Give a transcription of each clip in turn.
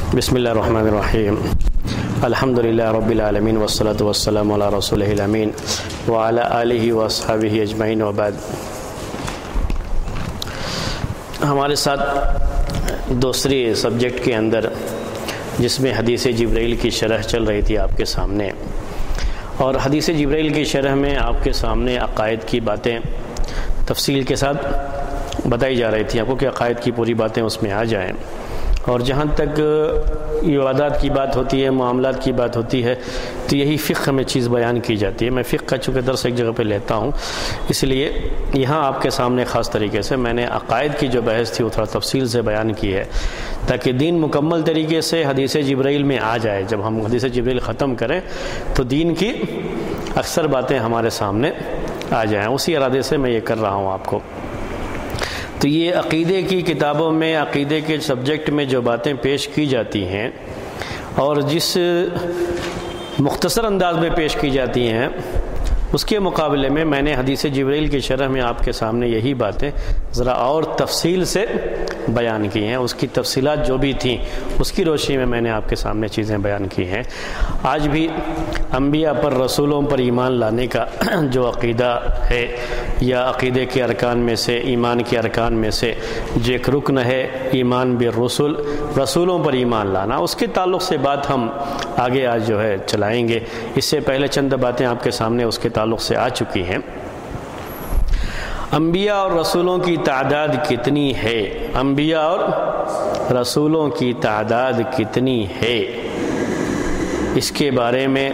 بسم اللہ الرحمن الرحیم الحمدللہ رب العالمین والصلاة والسلام علی رسولہ الامین وعلی آلہ واصحابہ اجمعین وبعد۔ ہمارے ساتھ دوسری سبجیکٹ کے اندر جس میں حدیث جبرائیل کی شرح چل رہی تھی آپ کے سامنے، اور حدیث جبرائیل کی شرح میں آپ کے سامنے عقائد کی باتیں تفصیل کے ساتھ بتائی جا رہی تھی آپ کو کہ عقائد کی پوری باتیں اس میں آ جائیں، اور جہاں تک عبادات کی بات ہوتی ہے، معاملات کی بات ہوتی ہے، تو یہی فقہ میں چیز بیان کی جاتی ہے۔ میں فقہ کا چونکہ درس ایک جگہ پہ لیتا ہوں، اس لیے یہاں آپ کے سامنے خاص طریقے سے میں نے عقائد کی جو بحث تھی وہ تھوڑا تفصیل سے بیان کی ہے، تاکہ دین مکمل طریقے سے حدیث جبرائیل میں آ جائے۔ جب ہم حدیث جبرائیل ختم کریں تو دین کی اکثر باتیں ہمارے سامنے آ جائیں، اسی ارادے سے میں یہ کر رہا ہوں آپ کو۔ تو یہ عقیدے کی کتابوں میں عقیدے کے سبجیکٹ میں جو باتیں پیش کی جاتی ہیں اور جس مختصر انداز میں پیش کی جاتی ہیں، اس کے مقابلے میں نے حدیث جبرائیل کی شرح میں آپ کے سامنے یہی باتیں ذرا اور تفصیل سے بیان کی ہیں۔ اس کی تفصیلات جو بھی تھیں اس کی روشنی میں نے آپ کے سامنے چیزیں بیان کی ہیں۔ آج بھی انبیاء پر، رسولوں پر ایمان لانے کا جو عقیدہ ہے، یا عقیدے کے ارکان میں سے، ایمان کے ارکان میں سے جو ایک رکن ہے ایمان بالرسل، رسولوں پر ایمان لانا، اس کے تعلق سے بات ہم آگے آج جو ہے چلائیں گے۔ اس سے پہلے چند باتیں آپ کے سامنے اس کے تعلق سے آ چکی ہیں۔ انبیاء اور رسولوں کی تعداد کتنی ہے؟ انبیاء اور رسولوں کی تعداد کتنی ہے؟ اس کے بارے میں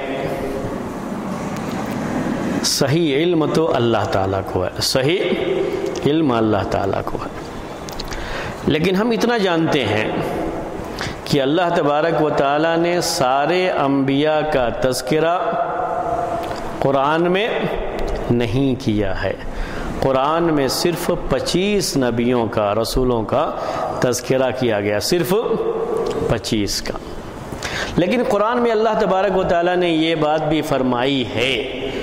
صحیح علم تو اللہ تعالیٰ کو ہے، صحیح علم اللہ تعالیٰ کو ہے، لیکن ہم اتنا جانتے ہیں کہ اللہ تبارک و تعالیٰ نے سارے انبیاء کا تذکرہ قرآن میں نہیں کیا ہے۔ قرآن میں صرف 25 نبیوں کا، رسولوں کا تذکرہ کیا گیا، صرف 25 کا۔ لیکن قرآن میں اللہ تبارک و تعالیٰ نے یہ بات بھی فرمائی ہے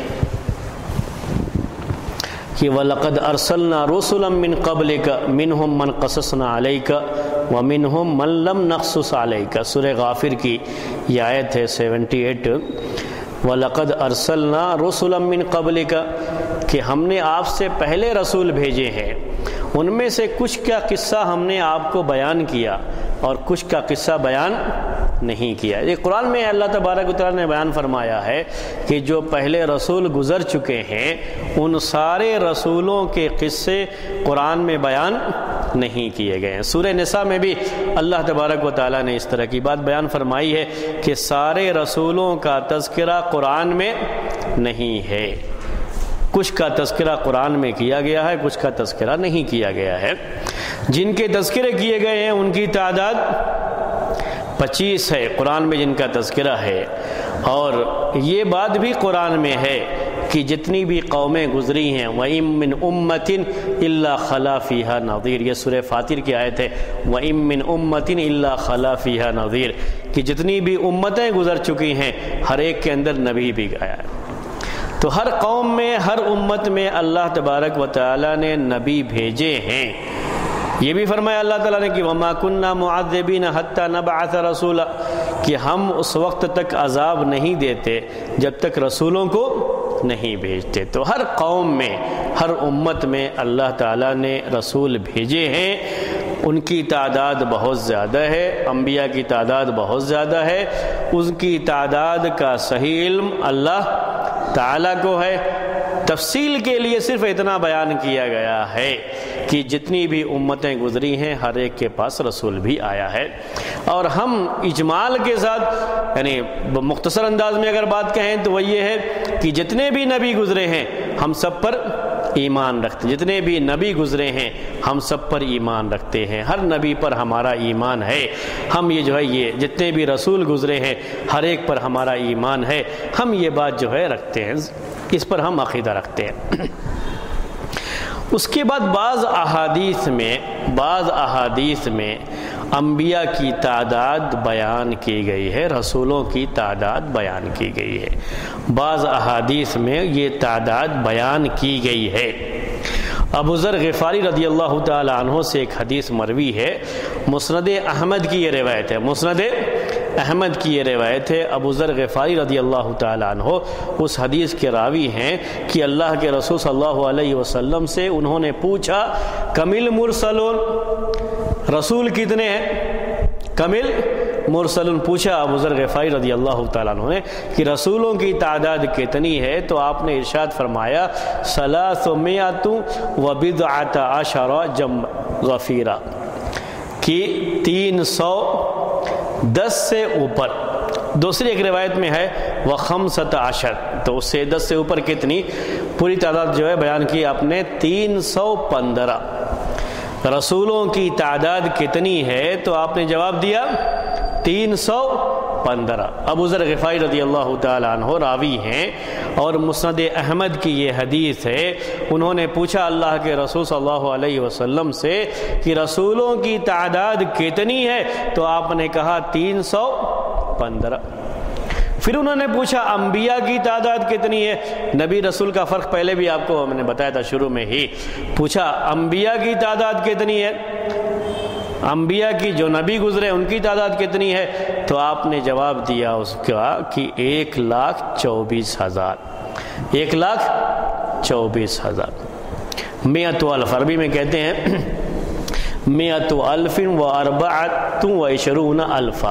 کہ وَلَقَدْ أَرْسَلْنَا رُسُلًا مِّن قَبْلِكَ مِنْهُمْ مَنْ قَصَصْنَا عَلَيْكَ وَمِنْهُمْ مَنْ لَمْ نَقْصُصْ عَلَيْكَ۔ سورہ غافر کی یہ آیت ہے 78۔ وَلَقَدْ أَرْسَلْنَا رُسُلًا مِّن قَبْلِكَ، کہ ہم نے آپ سے پہلے رسول بھیجے ہیں، ان میں سے کچھ کا قصہ ہم نے آپ کو بیان کیا اور کچھ کا قصہ بیان نہیں کیا۔ یہ قرآن میں اللہ تبارک و تعالیٰ نے بیان فرمایا ہے کہ جو پہلے رسول گزر چکے ہیں ان سارے رسولوں کے قصے قرآن میں بیان نہیں کیے گئے ہیں۔ سورہ نساء میں بھی اللہ تبارک و تعالیٰ نے اس طرح کی بات بیان فرمائی ہے کہ سارے رسولوں کا تذکرہ قرآن میں نہیں ہے، کچھ کا تذکرہ قرآن میں کیا گیا ہے، کچھ کا تذکرہ نہیں کیا گیا ہے۔ جن کے تذکرے کیے گئے ہیں ان کی تعداد 25 ہے قرآن میں جن کا تذکرہ ہے، اور یہ بات بھی قرآن میں ہے کہ جتنی بھی قومیں گزری ہیں وَإِن مِّنْ أُمَّةٍ إِلَّا خَلَا فِيهَا نَذِيرٌ، یہ سورہ فاطر کی آیت ہے، وَإِن مِّنْ أُمَّةٍ إِلَّا خَلَا فِيهَا نَذِيرٌ، کہ جتنی بھی امتیں گزر چکی ہیں ہر ایک کے اندر نبی بھی گیا ہے۔ تو ہر قوم میں، ہر امت میں اللہ تبارک و تعالیٰ نے نبی بھیجے ہیں۔ یہ بھی فرمایا اللہ تعالیٰ نے کہ وَمَا كُنَّا مُعَذِّبِينَ حَتَّى نَبْعَثَ رَسُولًا، کہ ہم اس وقت تک عذاب نہیں دیتے جب تک رسولوں کو نہیں بھیجتے۔ تو ہر قوم میں، ہر امت میں اللہ تعالیٰ نے رسول بھیجے ہیں، ان کی تعداد بہت زیادہ ہے، انبیاء کی تعداد بہت زیادہ ہے، ان کی تعداد کا صحیح علم اللہ تعالیٰ کو ہے۔ تفصیل کے لیے صرف اتنا بیان کیا گیا ہے کہ جتنی بھی امتیں گزری ہیں ہر ایک کے پاس رسول بھی آیا ہے، اور ہم اجمال کے ساتھ، یعنی مختصر انداز میں اگر بات کہیں تو وہ یہ ہے کہ جتنے بھی نبی گزرے ہیں ہم سب پر ایمان رکھتے ہیں، جتنے بھی نبی گزرے ہیں ہم سب پر ایمان رکھتے ہیں، ہر نبی پر ہمارا ایمان ہے۔ ہم یہ جو ہے یہ جتنے بھی رسول گزرے ہیں ہر ایک پر ہمارا ایمان ہے، ہم یہ بات جو ہے رکھتے ہیں، اس پر ہم عقیدہ رکھتے ہیں۔ اس کے بعد بعض احادیث میں انبیاء کی تعداد بیان کی گئی ہے، رسولوں کی تعداد بیان کی گئی ہے، بعض احادیث میں یہ تعداد بیان کی گئی ہے، ابو ذر غفاری رضی اللہ تعالی عنہ سے ایک حدیث مروی ہے، مسند احمد کی یہ روایت ہے، مسند احمد کی یہ روایت ہے۔ ابو ذر غفاری رضی اللہ تعالی عنہ اس حدیث کے راوی ہیں کہ اللہ کے رسول صلی اللہ علیہ وسلم سے انہوں نے پوچھا کمل مرسلون، رسول کتنے ہیں؟ کمل مرسلون پوچھا ابو ذر غفاری رضی اللہ تعالیٰ عنہ نے کہ رسولوں کی تعداد کتنی ہے؟ تو آپ نے ارشاد فرمایا 310 جم غفیرہ، کہ 310 سے اوپر۔ دوسری ایک روایت میں ہے و15، تو اس سے 10 سے اوپر کتنی؟ پوری تعداد جو ہے بیان کی آپ نے 315۔ رسولوں کی تعداد کتنی ہے؟ تو آپ نے جواب دیا 315۔ ابو ذر غفاری رضی اللہ تعالیٰ عنہ راوی ہیں اور مسند احمد کی یہ حدیث ہے۔ انہوں نے پوچھا اللہ کے رسول صلی اللہ علیہ وسلم سے کہ رسولوں کی تعداد کتنی ہے؟ تو آپ نے کہا 315۔ پھر انہوں نے پوچھا انبیاء کی تعداد کتنی ہے؟ نبی رسول کا فرق پہلے بھی آپ کو میں نے بتایا تھا شروع میں ہی۔ پوچھا انبیاء کی تعداد کتنی ہے؟ انبیاء کی جو نبی گزرے ان کی تعداد کتنی ہے؟ تو آپ نے جواب دیا اس کا کہ 1,24,000، 1,24,000۔ 100,000 عربی میں کہتے ہیں 100,024 الفا،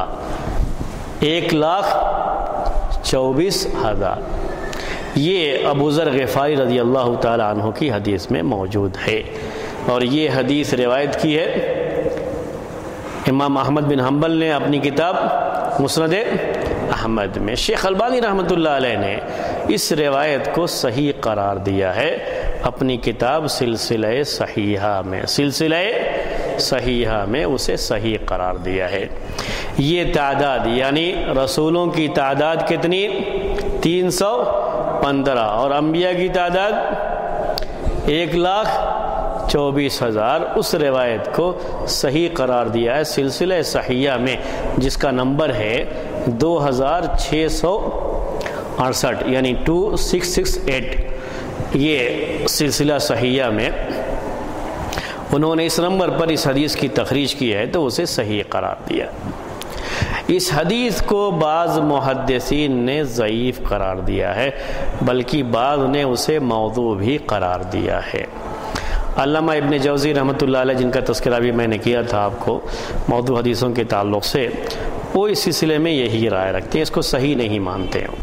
1,24,000۔ یہ ابو ذر غفاری رضی اللہ تعالی عنہ کی حدیث میں موجود ہے، اور یہ حدیث روایت کی ہے امام احمد بن حنبل نے اپنی کتاب مسند احمد میں۔ شیخ البانی رحمۃ اللہ علیہ نے اس روایت کو صحیح قرار دیا ہے اپنی کتاب سلسلہ صحیحہ میں، سلسلہ صحیحہ میں اسے صحیح قرار دیا ہے۔ یہ تعداد یعنی رسولوں کی تعداد کتنی؟ 315، اور انبیاء کی تعداد 1,24,000۔ اس روایت کو صحیح قرار دیا ہے سلسلہ صحیحہ میں، جس کا نمبر ہے 2668، یعنی 2668۔ یہ سلسلہ صحیحہ میں انہوں نے اس نمبر پر اس حدیث کی تخریج کی ہے تو اسے صحیح قرار دیا۔ اس حدیث کو بعض محدثین نے ضعیف قرار دیا ہے، بلکہ بعض نے اسے موضوع بھی قرار دیا ہے۔ علامہ ابن جوزی رحمۃ اللہ علیہ، جن کا تذکرہ بھی میں نے کیا تھا آپ کو موضوع حدیثوں کے تعلق سے، وہ اس سلسلے میں یہی رائے رکھتے ہیں، اس کو صحیح نہیں مانتے ہیں،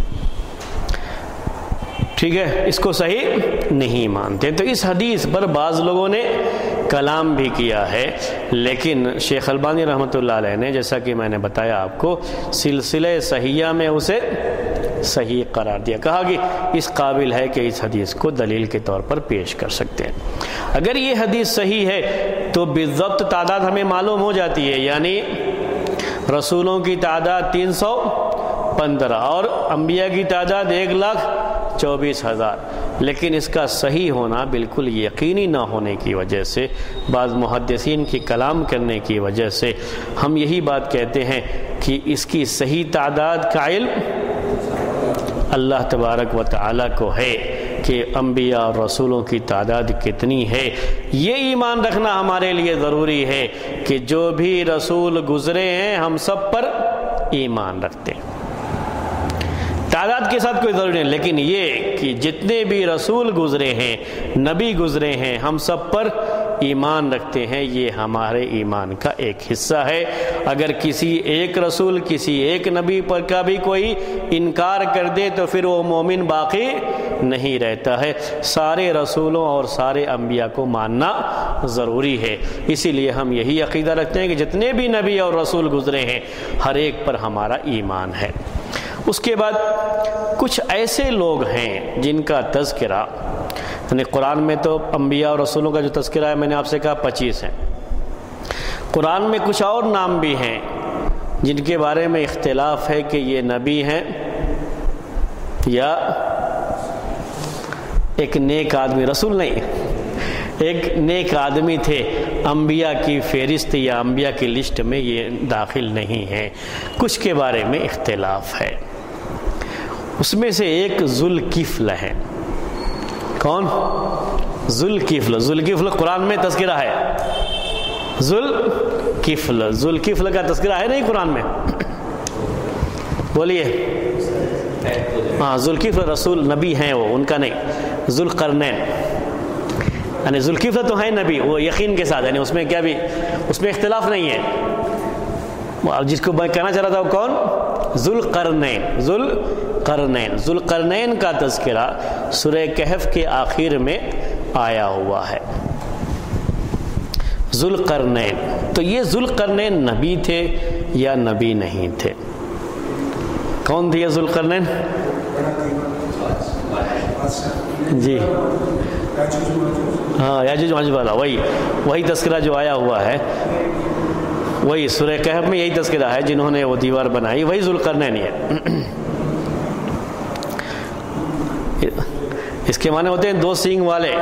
ٹھیک ہے، اس کو صحیح نہیں مانتے۔ تو اس حدیث پر بعض لوگوں نے کلام بھی کیا ہے، لیکن شیخ البانی رحمۃ اللہ علیہ نے جیسا کہ میں نے بتایا آپ کو سلسلہ صحیحہ میں اسے صحیح قرار دیا، کہا کہ اس قابل ہے کہ اس حدیث کو دلیل کے طور پر پیش کر سکتے ہیں۔ اگر یہ حدیث صحیح ہے تو بالضبط تعداد ہمیں معلوم ہو جاتی ہے، یعنی رسولوں کی تعداد 315 اور انبیاء کی تعداد 1,24,000، لیکن اس کا صحیح ہونا بالکل یقینی نہ ہونے کی وجہ سے، بعض محدثین کی کلام کرنے کی وجہ سے ہم یہی بات کہتے ہیں کہ اس کی صحیح تعداد کا علم اللہ تبارک و تعالی کو ہے کہ انبیاء اور رسولوں کی تعداد کتنی ہے۔ یہ ایمان رکھنا ہمارے لیے ضروری ہے کہ جو بھی رسول گزرے ہیں ہم سب پر ایمان رکھتے ہیں، تعداد کے ساتھ کوئی ضروری نہیں، لیکن یہ کہ جتنے بھی رسول گزرے ہیں، نبی گزرے ہیں، ہم سب پر ایمان رکھتے ہیں، یہ ہمارے ایمان کا ایک حصہ ہے۔ اگر کسی ایک رسول، کسی ایک نبی پر کا بھی کوئی انکار کر دے تو پھر وہ مومن باقی نہیں رہتا ہے۔ سارے رسولوں اور سارے انبیاء کو ماننا ضروری ہے، اسی لیے ہم یہی عقیدہ رکھتے ہیں کہ جتنے بھی نبی اور رسول گزرے ہیں ہر ایک پر ہمارا ایمان ہے۔ اس کے بعد کچھ ایسے لوگ ہیں جن کا تذکرہ، یعنی قرآن میں تو انبیاء اور رسولوں کا جو تذکرہ ہے میں نے آپ سے کہا 25 ہیں، قرآن میں کچھ اور نام بھی ہیں جن کے بارے میں اختلاف ہے کہ یہ نبی ہیں یا ایک نیک آدمی، رسول نہیں، ایک نیک آدمی تھے، انبیاء کی فہرست یا انبیاء کی لسٹ میں یہ داخل نہیں ہے، کچھ کے بارے میں اختلاف ہے۔ اس میں سے ایک ذوالکفل ہے، کون؟ ذوالکفل، ذوالکفل قرآن میں تذکرہ ہے، ذوالکفل، ذوالکفل کا تذکرہ ہے نہیں قرآن میں؟ بولیے. ہاں ذوالکفل رسول نبی ہیں وہ، ان کا نہیں. ذوالقرنین یعنی ذوالکفل تو ہیں نبی، وہ یقین کے ساتھ، یعنی اس میں کیا بھی، اس میں اختلاف نہیں ہے. جس کو میں کہنا چاہ رہا تھا وہ کون؟ ذوالقرنین. ذوالقرنین، ذوالقرنین کا تذکرہ سورہ کہف کے آخر میں آیا ہوا ہے. ذوالقرنین. تو یہ ذوالقرنین نبی تھے یا نبی نہیں تھے؟ کون تھے یہ ذوالقرنین؟ جی ہاں یاجوج ماجوج والا، وہی تذکرہ جو آیا ہوا ہے، وہی سورہ کہف میں یہی تذکرہ ہے. جنہوں نے وہ دیوار بنائی وہی ذوالقرنین ہے. اس کے معنی ہوتے ہیں دو سینگ والے،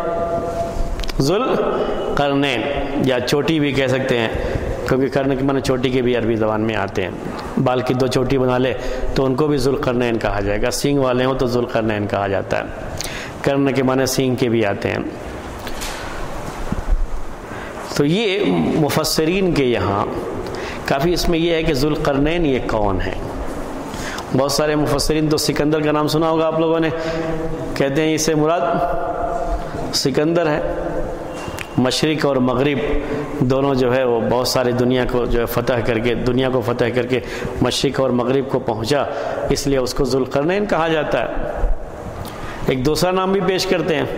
ذوالقرنین، یا چوٹی بھی کہہ سکتے ہیں، کیونکہ کرنے کے معنی چوٹی کے بھی عربی زبان میں آتے ہیں. بال کی دو چوٹی بنا لے تو ان کو بھی ذوالقرنین کہا جائے گا. سینگ والے ہوں تو ذوالقرنین کہا جاتا ہے. کرنے کے معنی سینگ کے بھی آتے ہیں. تو یہ مفسرین کے یہاں کافی اس میں یہ ہے کہ ذوالقرنین یہ کون ہے. بہت سارے مفسرین تو سکندر کا نام سنا ہوگا آپ لوگوں نے، کہتے ہیں اس سے مراد سکندر ہے. مشرق اور مغرب دونوں جو ہے وہ بہت ساری دنیا کو جو ہے فتح کر کے مشرق اور مغرب کو پہنچا، اس لیے اس کو ذوالقرنین کہا جاتا ہے. ایک دوسرا نام بھی پیش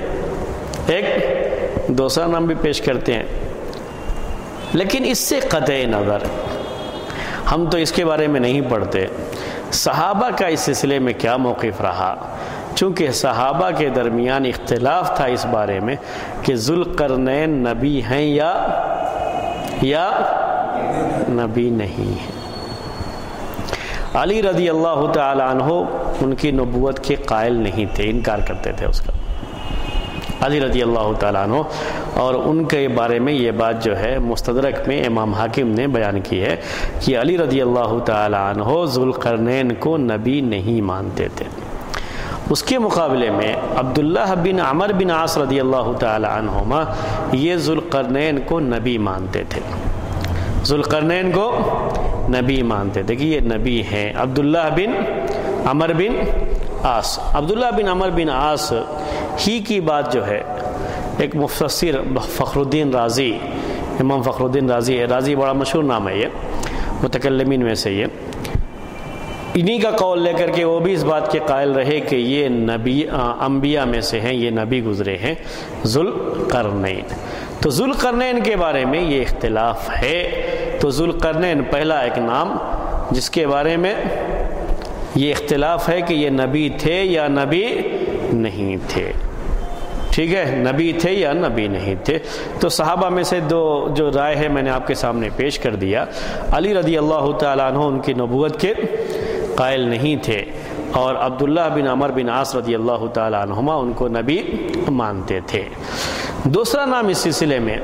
کرتے ہیں، لیکن اس سے قطع نظر ہم تو اس کے بارے میں نہیں پڑھتے صحابہ کا اس سلسلے میں کیا موقف رہا، چونکہ صحابہ کے درمیان اختلاف تھا اس بارے میں کہ ذوالقرنین نبی ہیں یا نبی نہیں ہیں. علی رضی اللہ تعالی عنہ ان کی نبوت کے قائل نہیں تھے، انکار کرتے تھے اس کا، علی رضی اللہ تعالیٰ عنہ. اور ان کے بارے میں یہ بات جو ہے مستدرک میں امام حاکم نے بیان کی ہے کہ علی رضی اللہ تعالیٰ عنہ ذوالقرنین کو نبی نہیں مانتے تھے. اس کے مقابلے میں عبداللہ بن عمر بن عاص رضی اللہ تعالیٰ عنہما یہ ذوالقرنین کو نبی مانتے تھے، ذوالقرنین کو نبی مانتے تھے کہ یہ نبی ہیں. عبداللہ بن عمر بن عاص، عبداللہ بن عمر بن عاص ہی کی بات جو ہے ایک مفسر فخر الدین رازی، امام فخر الدین رازی ہے، رازی بڑا مشہور نام ہے، یہ متکلمین میں سے یہ، انہی کا قول لے کر کے وہ بھی اس بات کے قائل رہے کہ یہ نبی انبیاء میں سے ہیں، یہ نبی گزرے ہیں ذوالقرنین. تو ذوالقرنین کے بارے میں یہ اختلاف ہے. تو ذوالقرنین پہلا ایک نام جس کے بارے میں یہ اختلاف ہے کہ یہ نبی تھے یا نبی نہیں تھے. ٹھیک ہے، نبی تھے یا نبی نہیں تھے. تو صحابہ میں سے دو جو رائے ہے میں نے آپ کے سامنے پیش کر دیا. علی رضی اللہ تعالیٰ عنہ ان کی نبوت کے قائل نہیں تھے، اور عبداللہ بن عمر بن عاص رضی اللہ تعالیٰ عنہما ان کو نبی مانتے تھے. دوسرا نام اس سلسلے میں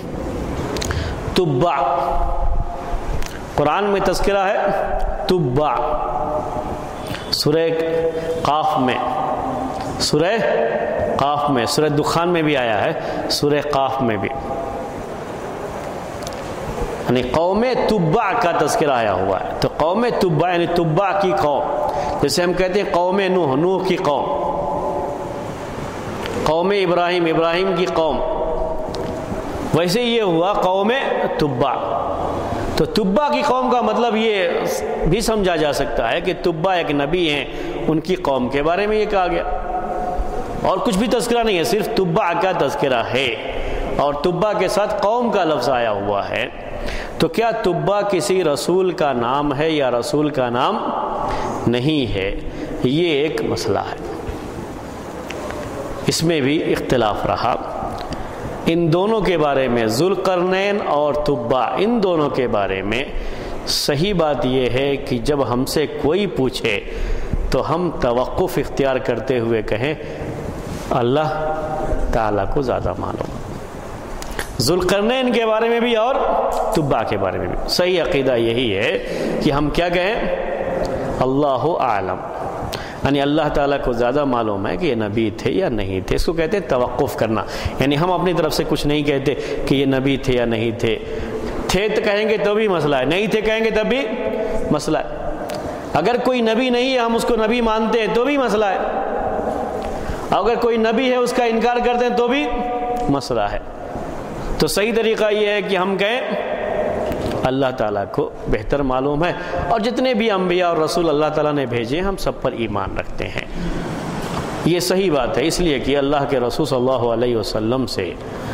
تبع، قرآن میں تذکرہ ہے تبع، سورہ قاف میں، سورہ دخان میں بھی آیا ہے، سورہ قاف میں بھی، یعنی قوم تبع کا تذکرہ آیا ہوا ہے. تو قوم تبع یعنی تبع کی قوم، جیسے ہم کہتے ہیں قوم نوح کی قوم، قوم ابراہیم کی قوم، ویسے یہ ہوا قوم تبع. تو تبع کی قوم کا مطلب یہ بھی سمجھا جا سکتا ہے کہ تبع ایک نبی ہیں، ان کی قوم کے بارے میں یہ کہا گیا، اور کچھ بھی تذکرہ نہیں ہے، صرف تبع کا تذکرہ ہے، اور تبع کے ساتھ قوم کا لفظ آیا ہوا ہے. تو کیا تبع کسی رسول کا نام ہے یا رسول کا نام نہیں ہے؟ یہ ایک مسئلہ ہے، اس میں بھی اختلاف رہا. ان دونوں کے بارے میں، ذوالقرنین اور تبع، ان دونوں کے بارے میں صحیح بات یہ ہے کہ جب ہم سے کوئی پوچھے تو ہم توقف اختیار کرتے ہوئے کہیں اللہ تعالیٰ کو زیادہ معلوم. ذوالقرنین کے بارے میں بھی اور تبع کے بارے میں بھی صحیح عقیدہ یہی ہے کہ ہم کیا کہیں؟ اللہ اعلم. یعنی اللہ تعالیٰ کو زیادہ معلوم ہے کہ یہ نبی تھے یا نہیں تھے. اس کو کہتے ہیں توقف کرنا، یعنی ہم اپنی طرف سے کچھ نہیں کہتے کہ یہ نبی تھے یا نہیں تھے. تھے تو کہیں گے تو بھی مسئلہ ہے، نہیں تھے کہیں گے تب بھی مسئلہ ہے. اگر کوئی نبی نہیں ہے ہم اس کو نبی مانتے ہیں تو بھی مسئلہ ہے، اگر کوئی نبی ہے اس کا انکار کرتے ہیں تو بھی مسئلہ ہے. تو صحیح طریقہ یہ ہے کہ ہم کہیں اللہ تعالیٰ کو بہتر معلوم ہے، اور جتنے بھی انبیاء اور رسول اللہ تعالیٰ نے بھیجے ہم سب پر ایمان رکھتے ہیں. یہ صحیح بات ہے، اس لیے کہ اللہ کے رسول صلی اللہ علیہ وسلم سے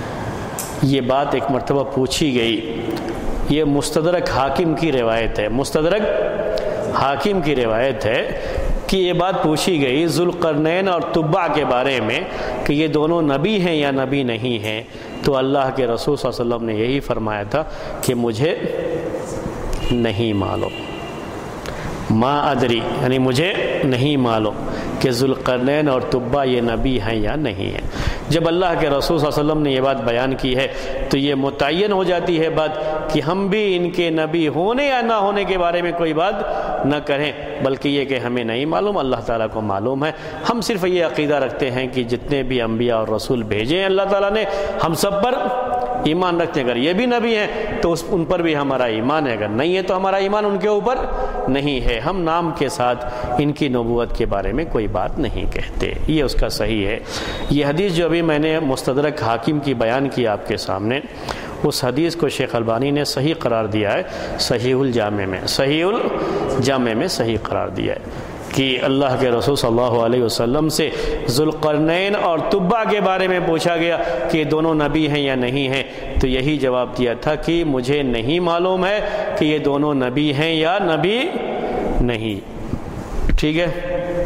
یہ بات ایک مرتبہ پوچھی گئی. یہ مستدرک حاکم کی روایت ہے، مستدرک حاکم کی روایت ہے کہ یہ بات پوچھی گئی ذوالقرنین اور تبع کے بارے میں کہ یہ دونوں نبی ہیں یا نبی نہیں ہیں. تو اللہ کے رسول صلی اللہ علیہ وسلم نے یہی فرمایا تھا کہ مجھے نہیں معلوم، ما ادری، یعنی مجھے نہیں معلوم کہ ذوالقرنین اور تبع یہ نبی ہیں یا نہیں ہیں. جب اللہ کے رسول صلی اللہ علیہ وسلم نے یہ بات بیان کی ہے تو یہ متعین ہو جاتی ہے بات کہ ہم بھی ان کے نبی ہونے یا نہ ہونے کے بارے میں کوئی بات نہ کریں، بلکہ یہ کہ ہمیں نہیں معلوم، اللہ تعالیٰ کو معلوم ہے. ہم صرف یہ عقیدہ رکھتے ہیں کہ جتنے بھی انبیاء اور رسول بھیجے ہیں اللہ تعالیٰ نے ہم سب پر ایمان رکھتے ہیں. اگر یہ بھی نبی ہیں تو ان پر بھی ہمارا ایمان ہے، اگر نہیں ہے تو ہمارا ایمان ان کے اوپر نہیں ہے. ہم نام کے ساتھ ان کی نبوت کے بارے میں کوئی بات نہیں کہتے. یہ اس کا صحیح ہے. یہ حدیث جو ابھی میں نے مستدرک حاکم کی بیان کی آپ کے سامنے، اس حدیث کو شیخ البانی نے صحیح قرار دیا ہے، صحیح الجامع میں، صحیح الجامع میں صحیح قرار دیا ہے کہ اللہ کے رسول صلی اللہ علیہ وسلم سے ذوالقرنین اور تبع کے بارے میں پوچھا گیا کہ دونوں نبی ہیں یا نہیں ہیں، تو یہی جواب دیا تھا کہ مجھے نہیں معلوم ہے کہ یہ دونوں نبی ہیں یا نبی نہیں. ٹھیک ہے.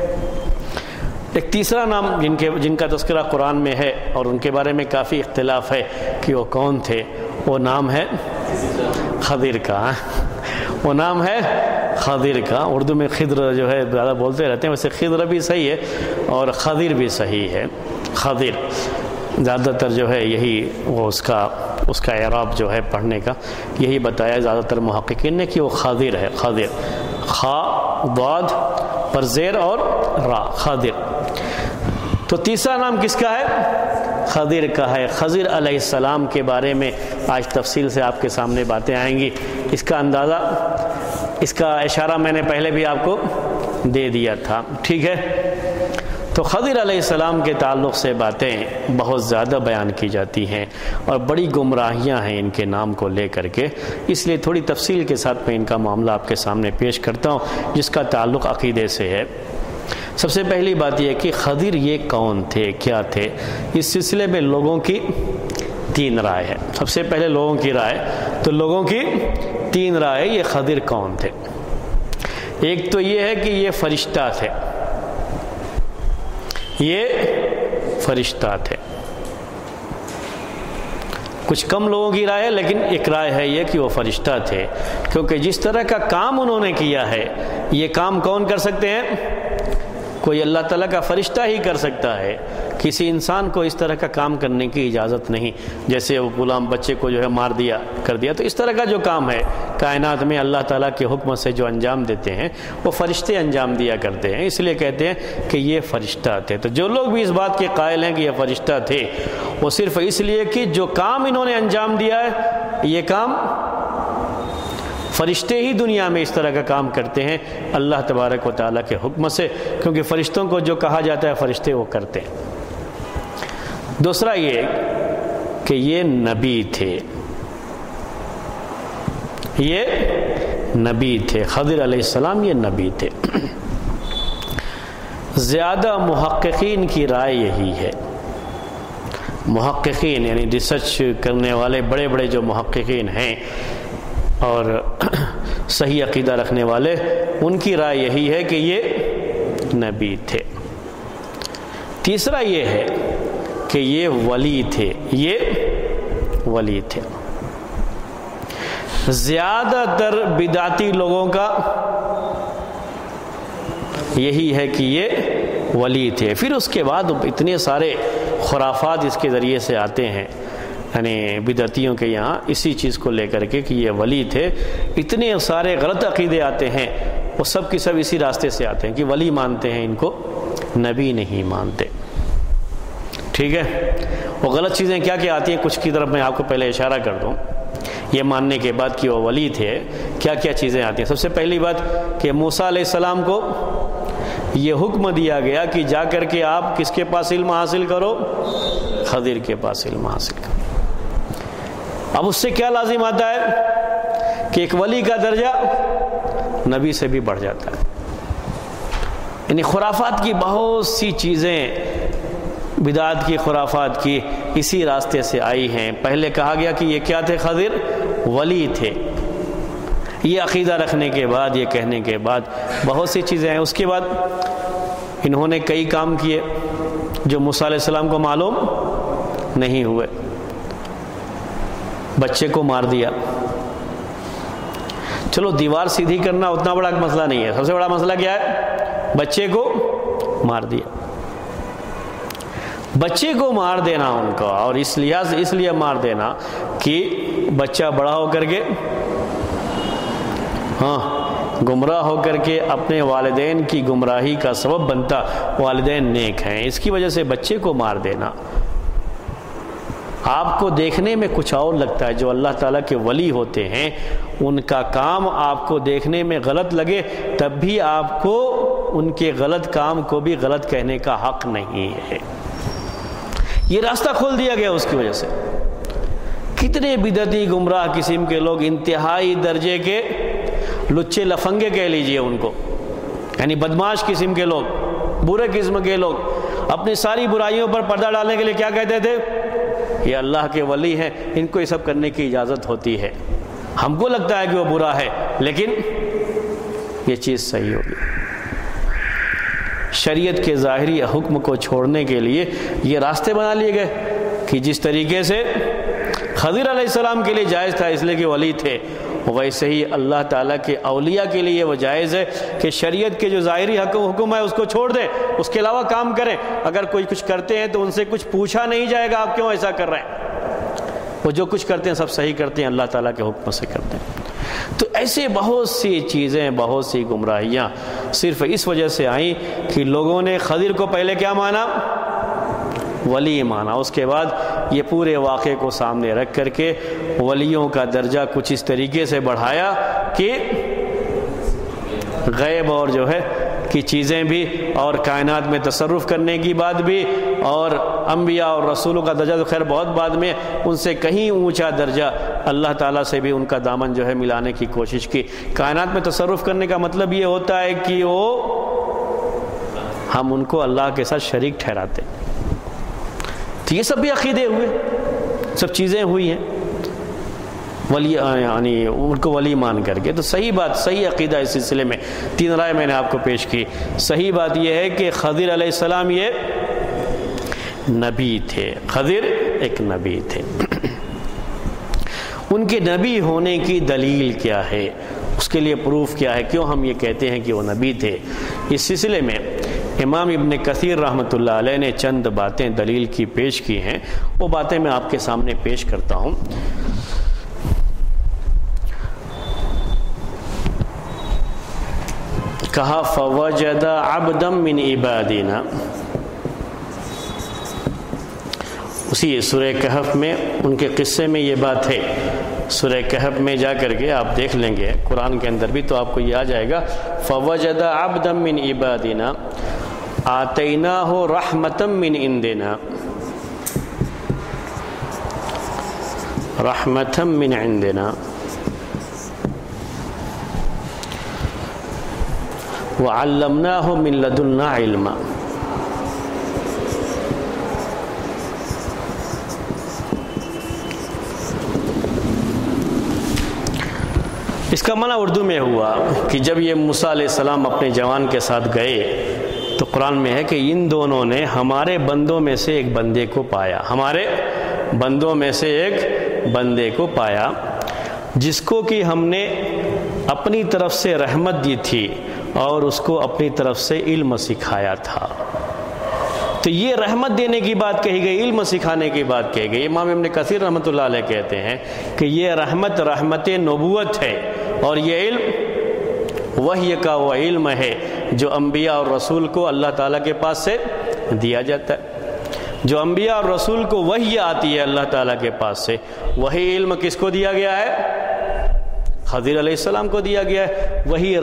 ایک تیسرا نام جن کا تذکرہ قرآن میں ہے اور ان کے بارے میں کافی اختلاف ہے کہ وہ کون تھے، وہ نام ہے خضر کا. وہ نام ہے خضر کا. اردو میں خضر جو ہے زیادہ بولتے رہتے ہیں، ویسے خضر بھی صحیح ہے اور خضر بھی صحیح ہے. خضر زیادہ تر جو ہے یہی وہ اس کا اعراب جو ہے پڑھنے کا یہی بتایا زیادہ تر محققین نے کہ وہ خضر ہے. خضر، خا ضاد پر زیر اور را، خضر. تو تیسرا نام کس کا ہے؟ خضر کا ہے. خضر علیہ السلام کے بارے میں آج تفصیل سے آپ کے سامنے باتیں آئیں گی. اس کا اندازہ، اس کا اشارہ میں نے پہلے بھی آپ کو دے دیا تھا. ٹھیک ہے. تو خضر علیہ السلام کے تعلق سے باتیں بہت زیادہ بیان کی جاتی ہیں اور بڑی گمراہیاں ہیں ان کے نام کو لے کر کے، اس لیے تھوڑی تفصیل کے ساتھ میں ان کا معاملہ آپ کے سامنے پیش کرتا ہوں جس کا تعلق عقیدے سے ہے. سب سے پہلی بات یہ کہ خضر یہ کون تھے، کیا تھے؟ اس سلسلے میں لوگوں کی 3 رائے ہے. سب سے پہلے لوگوں کی رائے، تو لوگوں کی 3 رائے یہ خضر کون تھے. ایک تو یہ ہے کہ یہ فرشتہ تھے، یہ فرشتہ تھے. کچھ کم لوگوں کی رائے ہے لیکن ایک رائے ہے یہ کہ وہ فرشتہ تھے، کیونکہ جس طرح کا کام انہوں نے کیا ہے یہ کام کون کر سکتے ہیں؟ کوئی اللہ تعالیٰ کا فرشتہ ہی کر سکتا ہے. کسی انسان کو اس طرح کا کام کرنے کی اجازت نہیں. جیسے وہ غلام بچے کو جو ہے مار دیا کر دیا، تو اس طرح کا جو کام ہے کائنات میں اللہ تعالیٰ کے حکم سے جو انجام دیتے ہیں وہ فرشتے انجام دیا کرتے ہیں. اس لیے کہتے ہیں کہ یہ فرشتہ تھے. تو جو لوگ بھی اس بات کے قائل ہیں کہ یہ فرشتہ تھے، وہ صرف اس لیے کہ جو کام انہوں نے انجام دیا ہے یہ کام فرشتے ہی دنیا میں اس طرح کا کام کرتے ہیں اللہ تبارک و تعالیٰ کے حکم سے، کیونکہ فرشتوں کو جو کہا جاتا ہے فرشتے وہ کرتے ہیں. دوسرا یہ کہ یہ نبی تھے، یہ نبی تھے. خضر علیہ السلام یہ نبی تھے. زیادہ محققین کی رائے یہی ہے. محققین یعنی ریسرچ کرنے والے بڑے بڑے جو محققین ہیں اور صحیح عقیدہ رکھنے والے، ان کی رائے یہی ہے کہ یہ نبی تھے. تیسرا یہ ہے کہ یہ ولی تھے، یہ ولی تھے. زیادہ تر بدعتی لوگوں کا یہی ہے کہ یہ ولی تھے. پھر اس کے بعد اتنے سارے خرافات اس کے ذریعے سے آتے ہیں، یعنی بدعتیوں کے یہاں اسی چیز کو لے کر کے کہ یہ ولی تھے. اتنے سارے غلط عقیدے آتے ہیں وہ سب کی سب اسی راستے سے آتے ہیں کہ ولی مانتے ہیں ان کو، نبی نہیں مانتے. ٹھیک ہے. وہ غلط چیزیں کیا کیا آتی ہیں، کچھ کی طرف میں آپ کو پہلے اشارہ کر دوں. یہ ماننے کے بعد کہ وہ ولی تھے کیا کیا چیزیں آتی ہیں. سب سے پہلی بات کہ موسیٰ علیہ السلام کو یہ حکم دیا گیا کہ جا کر کے آپ کس کے پاس علم حاصل کرو، خضر کے پاس علم حاصل کرو. اب اس سے کیا لازم آتا ہے کہ ایک ولی کا درجہ نبی سے بھی بڑھ جاتا ہے. یعنی خرافات کی بہت سی چیزیں، بدعات کی، خرافات کی، اسی راستے سے آئی ہیں. پہلے کہا گیا کہ یہ کیا تھے، خضر ولی تھے. یہ عقیدہ رکھنے کے بعد، یہ کہنے کے بعد بہت سی چیزیں ہیں. اس کے بعد انہوں نے کئی کام کیے جو موسیٰ علیہ السلام کو معلوم نہیں ہوئے. بچے کو مار دیا. چلو دیوار سیدھی کرنا اتنا بڑا مسئلہ نہیں ہے، سب سے بڑا مسئلہ کیا ہے، بچے کو مار دیا. بچے کو مار دینا ان کا، اور اس لیے مار دینا کہ بچہ بڑا ہو کر کے گمراہ ہو کر کے اپنے والدین کی گمراہی کا سبب بنتا. والدین نیک ہیں، اس کی وجہ سے بچے کو مار دینا. آپ کو دیکھنے میں کچھ اور لگتا ہے، جو اللہ تعالیٰ کے ولی ہوتے ہیں ان کا کام آپ کو دیکھنے میں غلط لگے تب بھی آپ کو ان کے غلط کام کو بھی غلط کہنے کا حق نہیں ہے. یہ راستہ کھول دیا گیا اس کی وجہ سے. کتنے بدعتی گمراہ قسم کے لوگ، انتہائی درجے کے لچے لفنگے کہہ لیجئے ان کو، یعنی بدماش قسم کے لوگ، برے قسم کے لوگ، اپنی ساری برائیوں پر پردہ ڈالنے کے لیے کیا کہتے تھے، یہ اللہ کے ولی ہیں، ان کو یہ سب کرنے کی اجازت ہوتی ہے. ہم کو لگتا ہے کہ وہ برا ہے لیکن یہ چیز صحیح ہوگی. شریعت کے ظاہری حکم کو چھوڑنے کے لیے یہ راستے بنا لیے گئے کہ جس طریقے سے خضر علیہ السلام کے لیے جائز تھا اس لیے کہ ولی تھے، ویسے ہی اللہ تعالیٰ کے اولیاء کے لیے وہ جائز ہے کہ شریعت کے جو ظاہری حکم ہے اس کو چھوڑ دیں، اس کے علاوہ کام کریں. اگر کوئی کچھ کرتے ہیں تو ان سے کچھ پوچھا نہیں جائے گا آپ کیوں ایسا کر رہے ہیں. وہ جو کچھ کرتے ہیں سب صحیح کرتے ہیں، اللہ تعالیٰ کے حکم سے کرتے ہیں. تو ایسے بہت سی چیزیں، بہت سی گمراہیاں صرف اس وجہ سے آئیں کہ لوگوں نے خضر کو پہلے کیا مانا، ولی مانا. اس کے بعد یہ پورے واقعے کو سامنے رکھ کر کے ولیوں کا درجہ کچھ اس طریقے سے بڑھایا کہ غیب اور جو ہے کی چیزیں بھی، اور کائنات میں تصرف کرنے کی بات بھی، اور انبیاء اور رسولوں کا درجہ تو خیر بہت بعد میں، ان سے کہیں اونچا درجہ اللہ تعالیٰ سے بھی ان کا دامن جو ہے ملانے کی کوشش کی. کائنات میں تصرف کرنے کا مطلب یہ ہوتا ہے کہ ہم ان کو اللہ کے ساتھ شریک ٹھہراتے. تو یہ سب بھی عقیدے ہوئے، سب چیزیں ہوئی ہیں ولی، یعنی ان کو ولی مان کر کے. تو صحیح بات، صحیح عقیدہ اس سلسلے میں 3 رائے میں نے آپ کو پیش کی. صحیح بات یہ ہے کہ خضر علیہ السلام یہ نبی تھے. خضر ایک نبی تھے. ان کے نبی ہونے کی دلیل کیا ہے، اس کے لیے پروف کیا ہے، کیوں ہم یہ کہتے ہیں کہ وہ نبی تھے. اس سلسلے میں امام ابن کثیر رحمۃ اللہ علیہ نے چند باتیں دلیل کی پیش کی ہیں. وہ باتیں میں آپ کے سامنے پیش کرتا ہوں. کہا فوجد عبدا من عبادنا، اسی سورہ کہف میں ان کے قصے میں یہ بات ہے. سورہ کہف میں جا کر کے آپ دیکھ لیں گے، قرآن کے اندر بھی تو آپ کو یہ آ جائے گا. فوجد عبدا من عبادنا آتیناہ رحمتا من عندنا، رحمتا من عندنا وعلمناہ من لدنا علما. اس کا معنی اردو میں ہوا کہ جب یہ موسیٰ علیہ السلام اپنے جوان کے ساتھ گئے تو قرآن میں ہے کہ ان دونوں نے ہمارے بندوں میں سے ایک بندے کو پایا، ہمارے بندوں میں سے ایک بندے کو پایا جس کو کہ ہم نے اپنی طرف سے رحمت دی تھی اور اس کو اپنی طرف سے علم سکھایا تھا. تو یہ رحمت دینے کی بات کہی گئی، علم سکھانے کی بات کہی گئی. امام ابن کثیر رحمۃ اللہ علیہ کہتے ہیں کہ یہ رحمت نبوت ہے اور یہ علم وحی کا وہ علم ہے جو انبیاء اور رسول کو اللہ تعالیٰ کے پاس سے دیا جاتا ہے۔ جو انبیاء اور رسول کو وحی آتی ہے اللہ تعالیٰ کے پاس سے، وہی علم کس کو دیا گیا ہے؟ خضر علیہ السلام کو دیا گیا ہے۔ وہی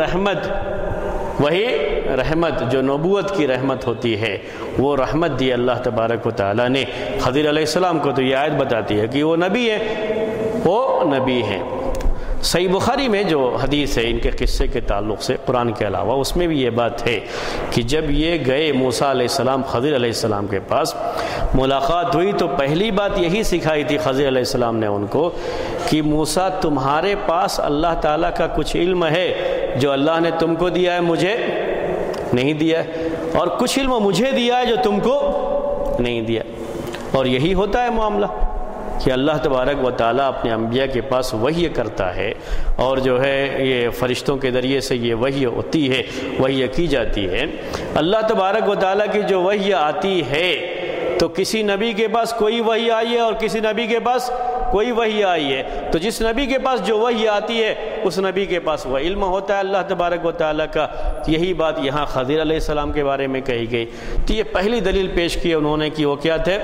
رحمت جو نبوت کی رحمت ہوتی ہے، وہ رحمت دی اللہ تبارک و تعالیٰ نے خضر علیہ السلام کو۔ تو یہ آیت بتاتی ہے کہ وہ نبی ہے، وہ نبی ہیں۔ صحیح بخاری میں جو حدیث ہے ان کے قصے کے تعلق سے قرآن کے علاوہ، اس میں بھی یہ بات ہے کہ جب یہ گئے موسیٰ علیہ السلام خضر علیہ السلام کے پاس، ملاقات ہوئی تو پہلی بات یہی سکھائی تھی خضر علیہ السلام نے ان کو کہ موسیٰ تمہارے پاس اللہ تعالیٰ کا کچھ علم ہے جو اللہ نے تم کو دیا ہے، مجھے نہیں دیا ہے، اور کچھ علم مجھے دیا ہے جو تم کو نہیں دیا۔ اور یہی ہوتا ہے معاملہ کہ اللہ تبارک و تعالیٰ اپنے انبیاء کے پاس وحی کرتا ہے، اور جو ہے یہ فرشتوں کے ذریعے سے یہ وحی ہوتی ہے، وحی کی جاتی ہے۔ اللہ تبارک و تعالیٰ کی جو وحی آتی ہے تو کسی نبی کے پاس کوئی وحی آئی ہے اور کسی نبی کے پاس کوئی وحی آئی ہے، تو جس نبی کے پاس جو وحی آتی ہے اس نبی کے پاس وہ علم ہوتا ہے اللہ تبارک و تعالیٰ کا۔ یہی بات یہاں خضر علیہ السلام کے بارے میں کہی گئی۔ تو یہ پہلی دلیل پیش کی انہوں نے کہ وہ کیا تھے؟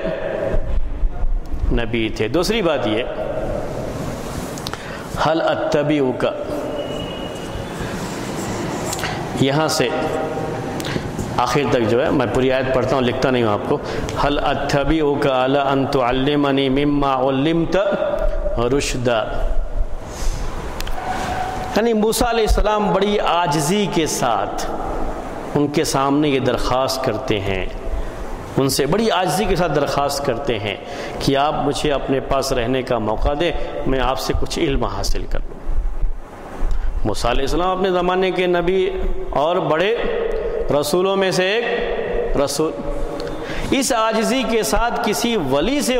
نبی تھے۔ دوسری بات یہ، حل اتبعک، یہاں سے آخر تک جو ہے میں پوری آیت پڑھتا ہوں، لکھتا نہیں ہوں آپ کو۔ حل اتبعک علی ان تعلمنی مما علمت رشدا، یعنی موسیٰ علیہ السلام بڑی عاجزی کے ساتھ ان کے سامنے یہ درخواست کرتے ہیں، ان سے بڑی عاجزی کے ساتھ درخواست کرتے ہیں کہ آپ مجھے اپنے پاس رہنے کا موقع دیں، میں آپ سے کچھ علم حاصل کر لوں۔ موسیٰ علیہ السلام اپنے زمانے کے نبی اور بڑے رسولوں میں سے ایک رسول، اس عاجزی کے ساتھ کسی ولی سے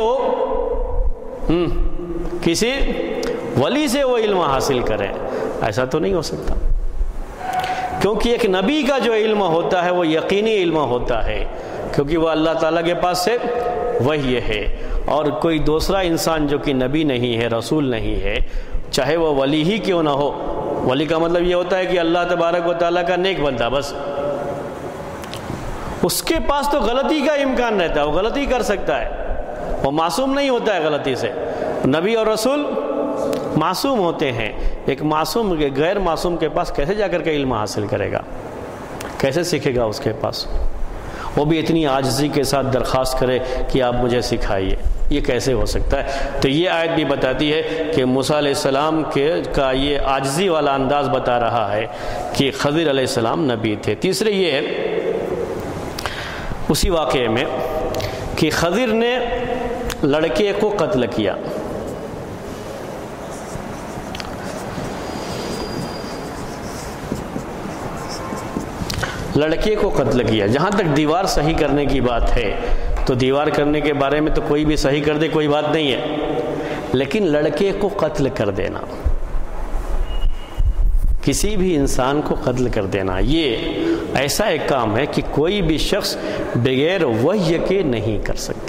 وہ علم حاصل کریں، ایسا تو نہیں ہو سکتا، کیونکہ ایک نبی کا جو علم ہوتا ہے وہ یقینی علم ہوتا ہے، کیونکہ وہ اللہ تعالیٰ کے پاس سے وحی ہے۔ اور کوئی دوسرا انسان جو کہ نبی نہیں ہے، رسول نہیں ہے، چاہے وہ ولی ہی کیوں نہ ہو، ولی کا مطلب یہ ہوتا ہے کہ اللہ تبارک و تعالیٰ کا نیک بندہ، بس اس کے پاس تو غلطی کا امکان رہتا ہے، وہ غلطی کر سکتا ہے، وہ معصوم نہیں ہوتا ہے غلطی سے۔ نبی اور رسول معصوم ہوتے ہیں، ایک معصوم غیر معصوم کے پاس کیسے جا کر کے علم حاصل کرے گا، کیسے سیکھے گا اس کے پاس؟ وہ بھی اتنی عاجزی کے ساتھ درخواست کرے کہ آپ مجھے سکھائیے، یہ کیسے ہو سکتا ہے؟ تو یہ آیت بھی بتاتی ہے کہ موسیٰ علیہ السلام کا یہ عاجزی والا انداز بتا رہا ہے کہ خضر علیہ السلام نبی تھے۔ تیسرے یہ ہے اسی واقعے میں کہ خضر نے لڑکے کو قتل کیا، لڑکے کو قتل کیا۔ جہاں تک دیوار صحیح کرنے کی بات ہے تو دیوار کرنے کے بارے میں تو کوئی بھی صحیح کر دے کوئی بات نہیں ہے، لیکن لڑکے کو قتل کر دینا، کسی بھی انسان کو قتل کر دینا، یہ ایسا ایک کام ہے کہ کوئی بھی شخص بغیر وحی کے نہیں کر سکتا۔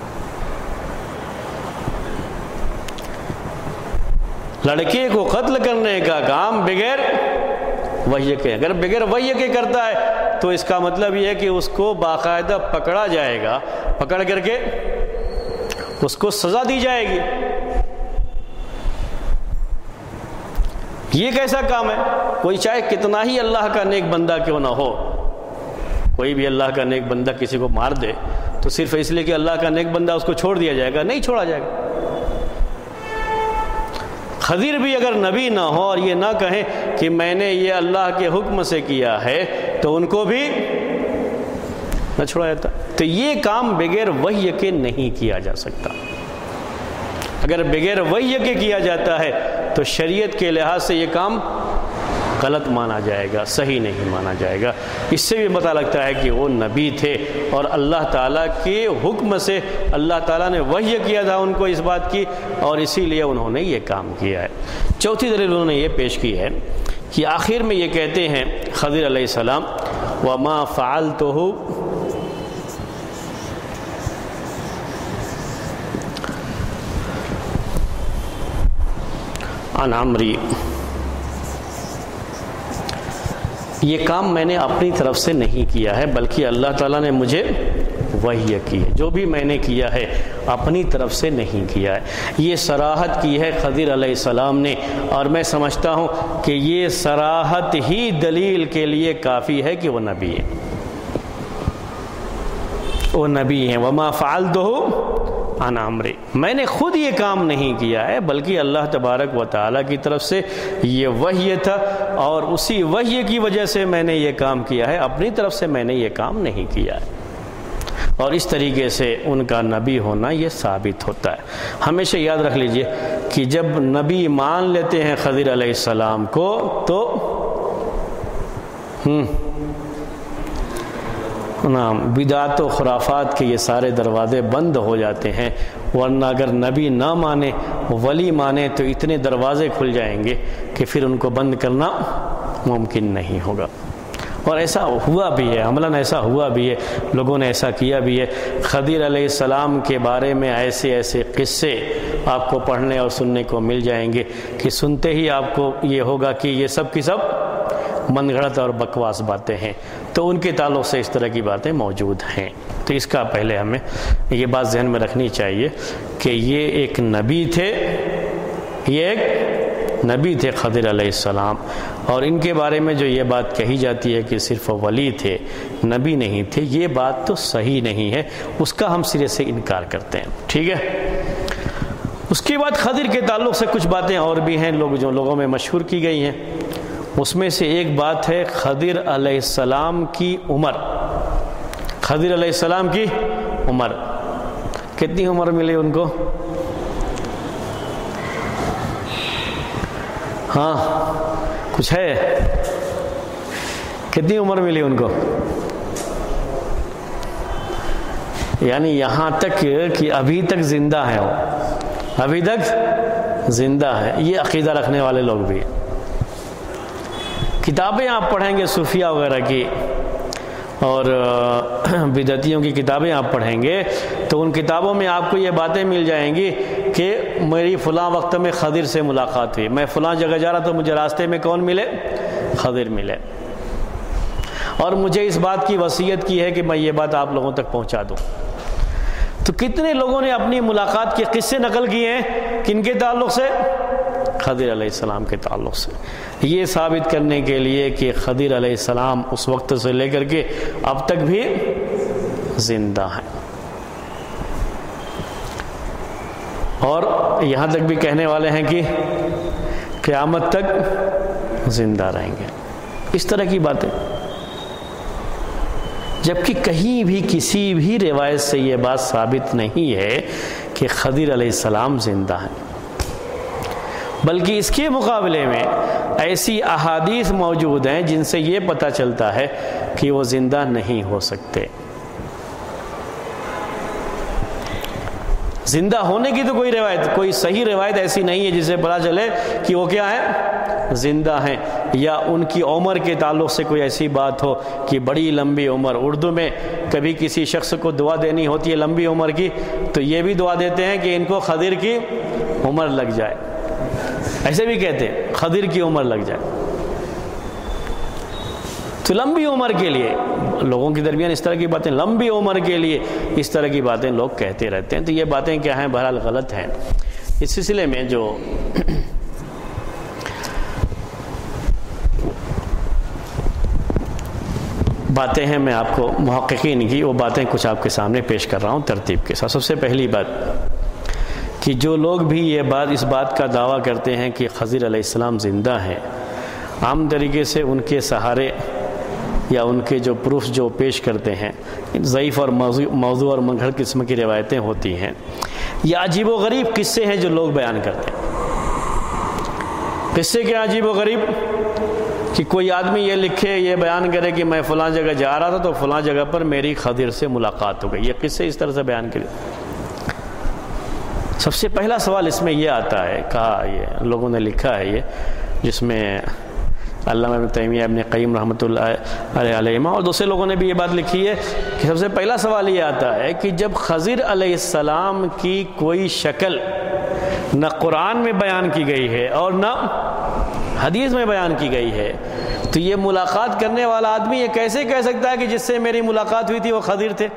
لڑکے کو قتل کرنے کا کام بغیر وحی کے، اگر بغیر وحی کے کرتا ہے تو اس کا مطلب یہ ہے کہ اس کو باقاعدہ پکڑا جائے گا، پکڑ کر کے اس کو سزا دی جائے گی۔ یہ کیسا کام ہے؟ کوئی چاہے کتنا ہی اللہ کا نیک بندہ کیوں نہ ہو، کوئی بھی اللہ کا نیک بندہ کسی کو مار دے تو صرف اس لیے کہ اللہ کا نیک بندہ اس کو چھوڑ دیا جائے گا؟ نہیں چھوڑا جائے گا۔ خضر بھی اگر نبی نہ ہو اور یہ نہ کہیں کہ میں نے یہ اللہ کے حکم سے کیا ہے تو ان کو بھی نہ چھوڑا جاتا۔ تو یہ کام بغیر وحی کے نہیں کیا جا سکتا۔ اگر بغیر وحی کے کیا جاتا ہے تو شریعت کے لحاظ سے یہ کام غلط مانا جائے گا، صحیح نہیں مانا جائے گا۔ اس سے بھی پتہ لگتا ہے کہ وہ نبی تھے اور اللہ تعالیٰ کے حکم سے اللہ تعالیٰ نے وحی کیا تھا ان کو اس بات کی، اور اسی لیے انہوں نے یہ کام کیا ہے۔ چوتھی دلیل انہوں نے یہ پیش کی ہے کہ آخر میں یہ کہتے ہیں خضر علیہ السلام وَمَا فَعَلْتُهُ عن عمری، یہ کام میں نے اپنی طرف سے نہیں کیا ہے بلکہ اللہ تعالیٰ نے مجھے وحی کی ہے، جو بھی میں نے کیا ہے اپنی طرف سے نہیں کیا ہے۔ یہ صراحت کی ہے خضر علیہ السلام نے، اور میں سمجھتا ہوں کہ یہ صراحت ہی دلیل کے لیے کافی ہے کہ وہ نبی ہے، وہ نبی ہیں۔ وما فعلتہ عن امری، میں نے خود یہ کام نہیں کیا ہے بلکہ اللہ تبارک و تعالیٰ کی طرف سے یہ وحی تھا، اور اسی وحی کی وجہ سے میں نے یہ کام کیا ہے، اپنی طرف سے میں نے یہ کام نہیں کیا ہے۔ اور اس طریقے سے ان کا نبی ہونا یہ ثابت ہوتا ہے۔ ہمیشہ یاد رکھ لیجئے کہ جب نبی مان لیتے ہیں خضر علیہ السلام کو تو بدعت و خرافات کے یہ سارے دروازے بند ہو جاتے ہیں، ورنہ اگر نبی نہ مانے، ولی مانے تو اتنے دروازے کھل جائیں گے کہ پھر ان کو بند کرنا ممکن نہیں ہوگا۔ اور ایسا ہوا بھی ہے، عملاً ایسا ہوا بھی ہے، لوگوں نے ایسا کیا بھی ہے۔ خضر علیہ السلام کے بارے میں ایسے ایسے قصے آپ کو پڑھنے اور سننے کو مل جائیں گے کہ سنتے ہی آپ کو یہ ہوگا کہ یہ سب کی سب من گھڑت اور بکواس باتیں ہیں، تو ان کے تعلق سے اس طرح کی باتیں موجود ہیں۔ تو اس کا پہلے ہمیں یہ بات ذہن میں رکھنی چاہیے کہ یہ ایک نبی تھے، یہ ایک نبی تھے خضر علیہ السلام، اور ان کے بارے میں جو یہ بات کہی جاتی ہے کہ صرف ولی تھے، نبی نہیں تھے، یہ بات تو صحیح نہیں ہے، اس کا ہم سرے سے انکار کرتے ہیں۔ ٹھیک ہے، اس کے بعد خضر کے تعلق سے کچھ باتیں اور بھی ہیں جو لوگوں میں مشہور کی گئی ہیں۔ اس میں سے ایک بات ہے خضر علیہ السلام کی عمر۔ خضر علیہ السلام کی عمر کتنی عمر ملی ان کو؟ ہاں کچھ ہے؟ کتنی عمر ملی ان کو؟ یعنی یہاں تک کہ ابھی تک زندہ ہے، وہ ابھی تک زندہ ہے، یہ عقیدہ رکھنے والے لوگ بھی ہیں۔ کتابیں آپ پڑھیں گے صوفیہ وغیرہ کی اور بدعتیوں کی کتابیں آپ پڑھیں گے تو ان کتابوں میں آپ کو یہ باتیں مل جائیں گی کہ میری فلاں وقت میں خضر سے ملاقات ہوئی، میں فلاں جگہ جا رہا تو مجھے راستے میں کون ملے؟ خضر ملے، اور مجھے اس بات کی وصیت کی ہے کہ میں یہ بات آپ لوگوں تک پہنچا دوں۔ تو کتنے لوگوں نے اپنی ملاقات کے قصے نقل کیے ہیں، کن کے تعلق سے؟ خضر علیہ السلام کے تعلق سے، یہ ثابت کرنے کے لیے کہ خضر علیہ السلام اس وقت سے لے کر کے اب تک بھی زندہ ہیں، اور یہاں تک بھی کہنے والے ہیں کہ قیامت تک زندہ رہیں گے۔ اس طرح کی باتیں، جبکہ کہیں بھی کسی بھی روایت سے یہ بات ثابت نہیں ہے کہ خضر علیہ السلام زندہ ہیں، بلکہ اس کے مقابلے میں ایسی احادیث موجود ہیں جن سے یہ پتہ چلتا ہے کہ وہ زندہ نہیں ہو سکتے۔ زندہ ہونے کی تو کوئی صحیح روایت ایسی نہیں ہے جس سے پتہ چلے کہ وہ کیا ہے؟ زندہ ہیں، یا ان کی عمر کے تعلق سے کوئی ایسی بات ہو کہ بڑی لمبی عمر۔ اردو میں کبھی کسی شخص کو دعا دینی ہوتی ہے لمبی عمر کی، تو یہ بھی دعا دیتے ہیں کہ ان کو خضر کی عمر لگ جائے، ایسے بھی کہتے ہیں خضر کی عمر لگ جائے۔ تو لمبی عمر کے لیے لوگوں کے درمیان اس طرح کی باتیں، لمبی عمر کے لیے اس طرح کی باتیں لوگ کہتے رہتے ہیں، تو یہ باتیں کیا ہیں؟ بہرحال غلط ہیں۔ اس سلسلے میں جو باتیں ہیں میں آپ کو محققین کی وہ باتیں کچھ آپ کے سامنے پیش کر رہا ہوں ترتیب کے ساتھ۔ سب سے پہلی بات کہ جو لوگ بھی اس بات کا دعویٰ کرتے ہیں کہ خضر علیہ السلام زندہ ہیں، عام طریقے سے ان کے سہارے یا ان کے جو پروف جو پیش کرتے ہیں ضعیف اور موضوع اور منگھڑ قسم کی روایتیں ہوتی ہیں، یا عجیب و غریب قصے ہیں جو لوگ بیان کرتے ہیں۔ قصے کیا عجیب و غریب؟ کہ کوئی آدمی یہ لکھے، یہ بیان کرے کہ میں فلاں جگہ جا رہا تھا تو فلاں جگہ پر میری خضر سے ملاقات ہو گئی، یہ قصے اس طرح سے بیان کرے۔ سب سے پہلا سوال اس میں یہ آتا ہے، کہا یہ لوگوں نے لکھا ہے یہ، جس میں علامہ ابن تیمیہ، ابن قیم رحمۃ اللہ علیہ اور دوسرے لوگوں نے بھی یہ بات لکھی ہے کہ سب سے پہلا سوال یہ آتا ہے کہ جب خضر علیہ السلام کی کوئی شکل نہ قرآن میں بیان کی گئی ہے اور نہ حدیث میں بیان کی گئی ہے، تو یہ ملاقات کرنے والا آدمی یہ کیسے کہہ سکتا ہے کہ جس سے میری ملاقات ہوئی تھی وہ خضر تھے؟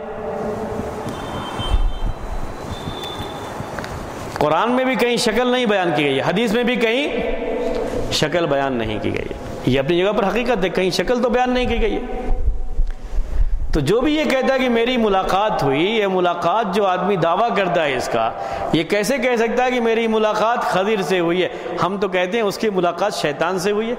قرآن میں بھی کہیں شکل نہیں بیان کی گئی ہے، حدیث میں بھی کہیں شکل بیان نہیں کی گئی ہے، یہ اپنی جگہ پر حقیقت ہے، کہیں شکل تو بیان نہیں کی گئی ہے۔ تو جو بھی یہ کہتا ہے کہ میری ملاقات ہوئی، یہ ملاقات جو آدمی دعویٰ کرتا ہے اس کا، یہ کیسے کہہ سکتا ہے کہ میری ملاقات خضر سے ہوئی ہے؟ ہم تو کہتے ہیں اس کی ملاقات شیطان سے ہوئی ہے۔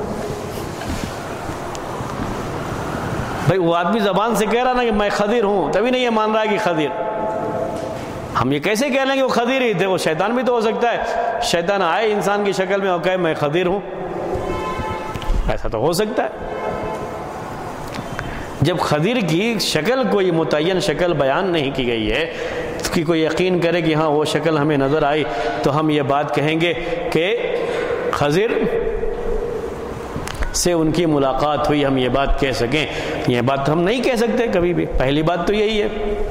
بھائی وہ آدمی زبان سے کہہ رہا نا کہ میں خضر ہوں، تبھی نہیں یہ مان رہا ہے کہ خضر، ہم یہ کیسے کہہ لیں کہ وہ خضر ہی تھے؟ وہ شیطان بھی تو ہو سکتا ہے، شیطان آئے انسان کی شکل میں اور کہے میں خضر ہوں، ایسا تو ہو سکتا ہے۔ جب خضر کی شکل کوئی متعین شکل بیان نہیں کی گئی ہے، اس کی کوئی یقین کرے کہ ہاں وہ شکل ہمیں نظر آئی، تو ہم یہ بات کہیں گے کہ خضر سے ان کی ملاقات ہوئی، ہم یہ بات کہہ سکیں؟ یہ بات ہم نہیں کہہ سکتے کبھی بھی، پہلی بات تو یہی ہے۔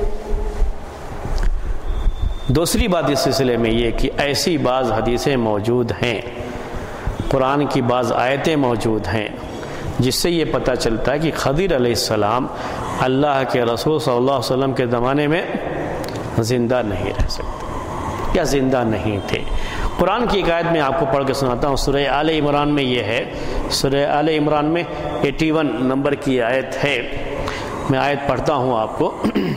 دوسری بات اس سلسلے میں یہ کہ ایسی بعض حدیثیں موجود ہیں، قرآن کی بعض آیتیں موجود ہیں جس سے یہ پتہ چلتا ہے کہ خضر علیہ السلام اللہ کے رسول صلی اللہ علیہ وسلم کے زمانے میں زندہ نہیں رہ سکتے یا زندہ نہیں تھے۔ قرآن کی ایک آیت میں آپ کو پڑھ کے سناتا ہوں، سورہ آل عمران میں یہ ہے، سورہ آل عمران میں 81 نمبر کی آیت ہے، میں آیت پڑھتا ہوں آپ کو۔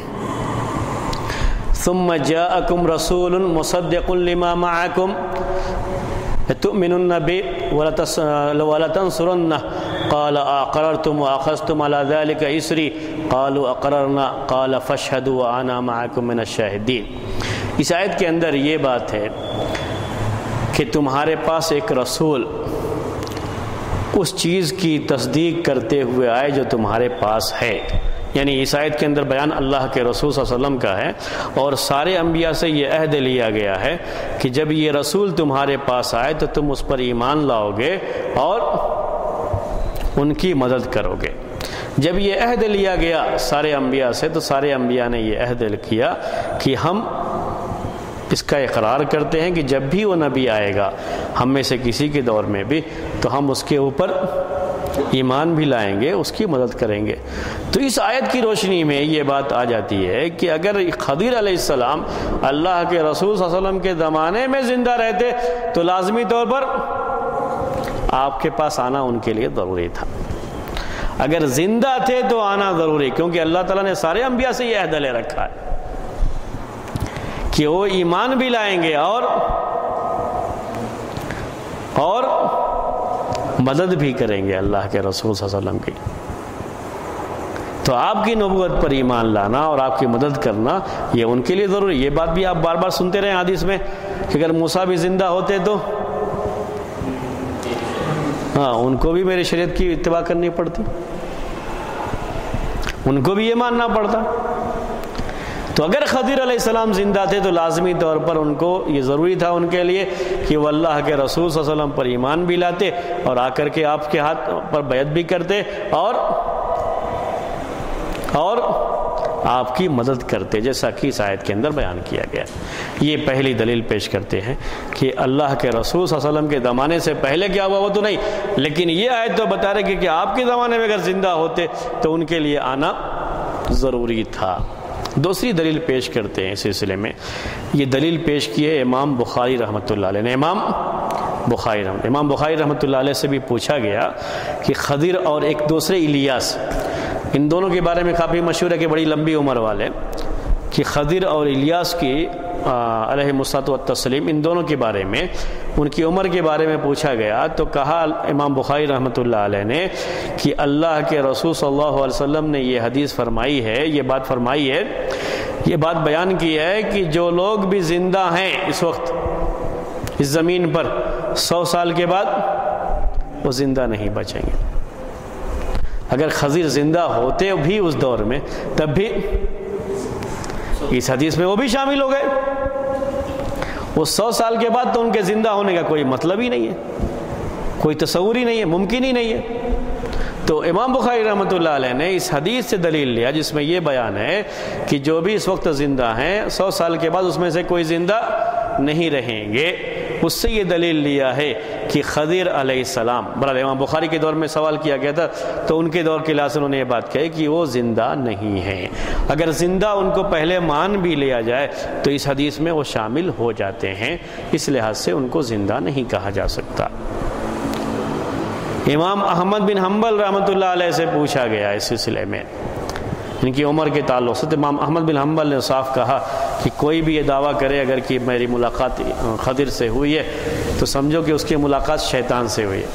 ثم جاءكم رسول مصدق لما معكم تؤمنون به ولا تنصرنه قال اقررتم واخذتم على ذلك اسري قالوا اقررنا قال فاشهدوا وانا معكم من الشاهدين۔ اس آیت کے اندر یہ بات ہے کہ تمہارے پاس ایک رسول اس چیز کی تصدیق کرتے ہوئے آئے جو تمہارے پاس ہے، یعنی اس آیت کے اندر بیان اللہ کے رسول صلی اللہ علیہ وسلم کا ہے، اور سارے انبیاء سے یہ عہد لیا گیا ہے کہ جب یہ رسول تمہارے پاس آئے تو تم اس پر ایمان لاؤ گے اور ان کی مدد کرو گے۔ جب یہ عہد لیا گیا سارے انبیاء سے تو سارے انبیاء نے یہ عہد کیا کہ ہم اس کا اقرار کرتے ہیں کہ جب بھی وہ نبی آئے گا ہم میں سے کسی کے دور میں بھی تو ہم اس کے اوپر ایمان بھی لائیں گے، اس کی مدد کریں گے۔ تو اس آیت کی روشنی میں یہ بات آ جاتی ہے کہ اگر خضر علیہ السلام اللہ کے رسول صلی اللہ علیہ وسلم کے زمانے میں زندہ رہتے تو لازمی طور پر آپ کے پاس آنا ان کے لیے ضروری تھا۔ اگر زندہ تھے تو آنا ضروری، کیونکہ اللہ تعالیٰ نے سارے انبیاء سے یہ عہد لے رکھا ہے کہ وہ ایمان بھی لائیں گے اور مدد بھی کریں گے اللہ کے رسول صلی اللہ علیہ وسلم کی۔ تو آپ کی نبوت پر ایمان لانا اور آپ کی مدد کرنا یہ ان کے لیے ضروری۔ یہ بات بھی آپ بار بار سنتے رہے حدیث میں کہ اگر موسیٰ بھی زندہ ہوتے تو ہاں ان کو بھی میری شریعت کی اتباع کرنی پڑتی، ان کو بھی یہ ماننا پڑتا۔ تو اگر خضر علیہ السلام زندہ تھے تو لازمی طور پر ان کو یہ ضروری تھا ان کے لیے کہ وہ اللہ کے رسول صلی اللہ علیہ وسلم پر ایمان بھی لاتے اور آ کر کے آپ کے ہاتھ پر بیعت بھی کرتے اور آپ کی مدد کرتے، جیسا کہ اس آیت کے اندر بیان کیا گیا۔ یہ پہلی دلیل پیش کرتے ہیں کہ اللہ کے رسول صلی اللہ علیہ وسلم کے زمانے سے پہلے کیا ہوا وہ تو نہیں، لیکن یہ آیت تو بتا رہے کہ آپ کے زمانے میں اگر زندہ ہوتے تو ان کے لیے آنا ضروری تھا۔ دوسری دلیل پیش کرتے ہیں اس سلسلے میں، یہ دلیل پیش کی ہے امام بخاری رحمۃ اللہ علیہ نے۔ امام بخاری رحمۃ اللہ علیہ سے بھی پوچھا گیا کہ خضر اور ایک دوسرے الیاس، ان دونوں کے بارے میں کافی مشہور ہے کہ بڑی لمبی عمر والے، کہ خضر اور الیاس کی علیہم الصلاۃ والتسلیم ان دونوں کے بارے میں، ان کی عمر کے بارے میں پوچھا گیا تو کہا امام بخاری رحمۃ اللہ علیہ نے کہ اللہ کے رسول صلی اللہ علیہ وسلم نے یہ حدیث فرمائی ہے، یہ بات فرمائی ہے، یہ بات بیان کی ہے کہ جو لوگ بھی زندہ ہیں اس وقت اس زمین پر 100 سال کے بعد وہ زندہ نہیں بچیں گے۔ اگر خضر زندہ ہوتے بھی اس دور میں تب بھی اس حدیث میں وہ بھی شامل ہو گئے۔ وہ 100 سال کے بعد تو ان کے زندہ ہونے کا کوئی مطلب ہی نہیں ہے، کوئی تصور ہی نہیں ہے، ممکن ہی نہیں ہے۔ تو امام بخاری رحمۃ اللہ علیہ نے اس حدیث سے دلیل لیا جس میں یہ بیان ہے کہ جو بھی اس وقت زندہ ہیں 100 سال کے بعد اس میں سے کوئی زندہ نہیں رہیں گے، اس سے یہ دلیل لیا ہے کہ خضر علیہ السلام، برحال امام بخاری کے دور میں سوال کیا گیا تھا تو ان کے دور کے لحاظ سے انہوں نے یہ بات کہی کہ وہ زندہ نہیں ہیں۔ اگر زندہ ان کو پہلے مان بھی لیا جائے تو اس حدیث میں وہ شامل ہو جاتے ہیں، اس لحاظ سے ان کو زندہ نہیں کہا جا سکتا۔ امام احمد بن حنبل رحمۃ اللہ علیہ سے پوچھا گیا اس سلسلے میں ان کی عمر کے تعلق سے، تو امام احمد بن حنبل نے صاف کہا کہ کوئی بھی یہ دعویٰ کرے اگر کہ میری ملاقات خضر سے ہوئی ہے تو سمجھو کہ اس کی ملاقات شیطان سے ہوئی ہے۔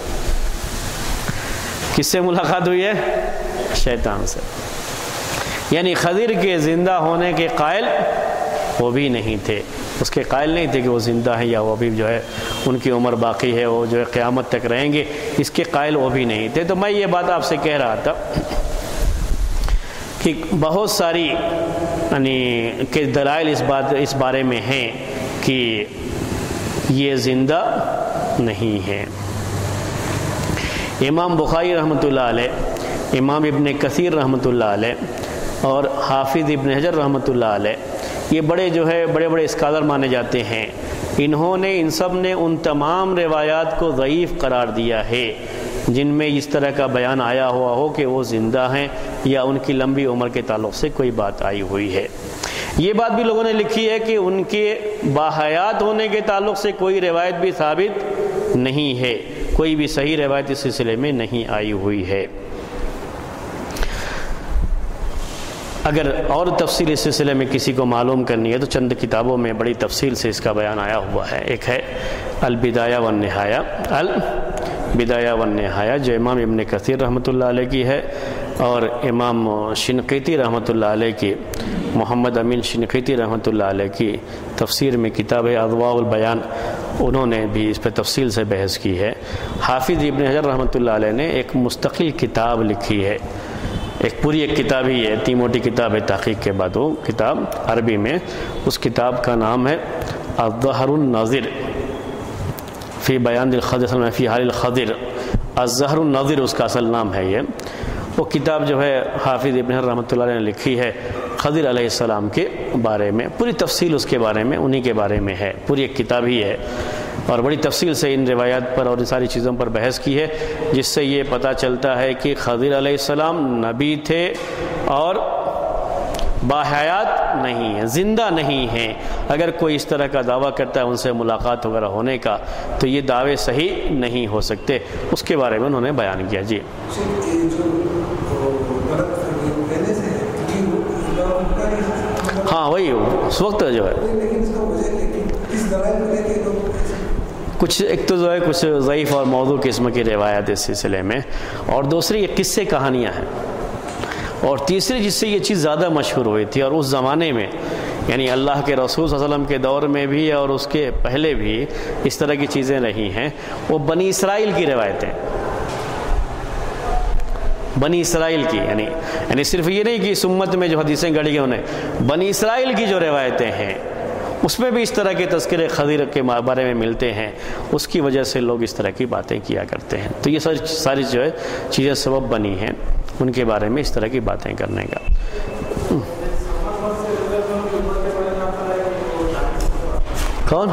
کس سے ملاقات ہوئی ہے؟ شیطان سے۔ یعنی خضر کے زندہ ہونے کے قائل وہ بھی نہیں تھے، اس کے قائل نہیں تھے کہ وہ زندہ ہیں یا وہ بھی جو ہے ان کی عمر باقی ہے، وہ جو ہے قیامت تک رہیں گے، اس کے قائل وہ بھی نہیں تھے۔ تو میں یہ بات آپ سے کہہ رہا تھا کہ بہت ساری کہ دلائل اس بارے میں ہیں کہ یہ زندہ نہیں ہے۔ امام بخاری رحمۃ اللہ علیہ، امام ابن کثیر رحمۃ اللہ علیہ اور حافظ ابن حجر رحمۃ اللہ علیہ، یہ بڑے اسکالر مانے جاتے ہیں۔ انہوں نے ان سب نے ان تمام روایات کو ضعیف قرار دیا ہے جن میں اس طرح کا بیان آیا ہوا ہو کہ وہ زندہ ہیں یا ان کی لمبی عمر کے تعلق سے کوئی بات آئی ہوئی ہے۔ یہ بات بھی لوگوں نے لکھی ہے کہ ان کے باحیات ہونے کے تعلق سے کوئی روایت بھی ثابت نہیں ہے، کوئی بھی صحیح روایت اس سلسلے میں نہیں آئی ہوئی ہے۔ اگر اور تفصیل اس سلسلے میں کسی کو معلوم کرنی ہے تو چند کتابوں میں بڑی تفصیل سے اس کا بیان آیا ہوا ہے۔ ایک ہے البدایہ والنہایہ جو امام ابن کثیر رحمۃ اللہ علیہ کی ہے، اور امام شنقیطی رحمۃ اللہ علیہ کی، محمد امین شنقیطی رحمۃ اللہ علیہ کی تفسیر میں کتاب ہے اضواء البیان، انہوں نے بھی اس پہ تفصیل سے بحث کی ہے۔ حافظ ابن حجر رحمۃ اللہ علیہ نے ایک مستقل کتاب لکھی ہے، ایک پوری کتاب ہی ہے، اتنی موٹی کتاب ہے، تحقیق کے بعد وہ کتاب عربی میں، اس کتاب کا نام ہے الظہر النظر فی بیان الخضر فی حال الخضر، الظہر النظر اس کا اصل نام ہے یہ۔ وہ کتاب جو ہے حافظ ابن حجر رحمۃ اللہ علیہ نے لکھی ہے خضر علیہ السلام کے بارے میں، پوری تفصیل اس کے بارے میں، انہی کے بارے میں ہے، پوری ایک کتاب ہی ہے، اور بڑی تفصیل سے ان روایات پر اور ان ساری چیزوں پر بحث کی ہے، جس سے یہ پتہ چلتا ہے کہ خضر علیہ السلام نبی تھے اور باحیات نہیں ہیں، زندہ نہیں ہیں۔ اگر کوئی اس طرح کا دعویٰ کرتا ہے ان سے ملاقات وغیرہ ہونے کا تو یہ دعوے صحیح نہیں ہو سکتے، اس کے بارے میں انہوں نے بیان کیا۔ جی ہاں وہی اس وقت جو ہے کچھ ایک تو جو ہے کچھ ضعیف اور موضوع قسم کی روایت اس سلسلے میں، اور دوسری یہ قصے کہانیاں ہیں، اور تیسری جس سے یہ چیز زیادہ مشہور ہوئی تھی اور اس زمانے میں یعنی اللہ کے رسول صلی اللہ علیہ وسلم کے دور میں بھی اور اس کے پہلے بھی اس طرح کی چیزیں رہی ہیں، وہ بنی اسرائیل کی روایتیں، بنی اسرائیل کی، یعنی صرف یہ نہیں کہ اس امت میں جو حدیثیں گڑھی گئی انہیں، بنی اسرائیل کی جو روایتیں ہیں اس میں بھی اس طرح کے تذکرے خضر کے بارے میں ملتے ہیں، اس کی وجہ سے لوگ اس طرح کی باتیں کیا کرتے ہیں۔ تو یہ ساری جو ہے چیزیں سبب بنی ہیں ان کے بارے میں اس طرح کی باتیں کرنے کا۔ کون؟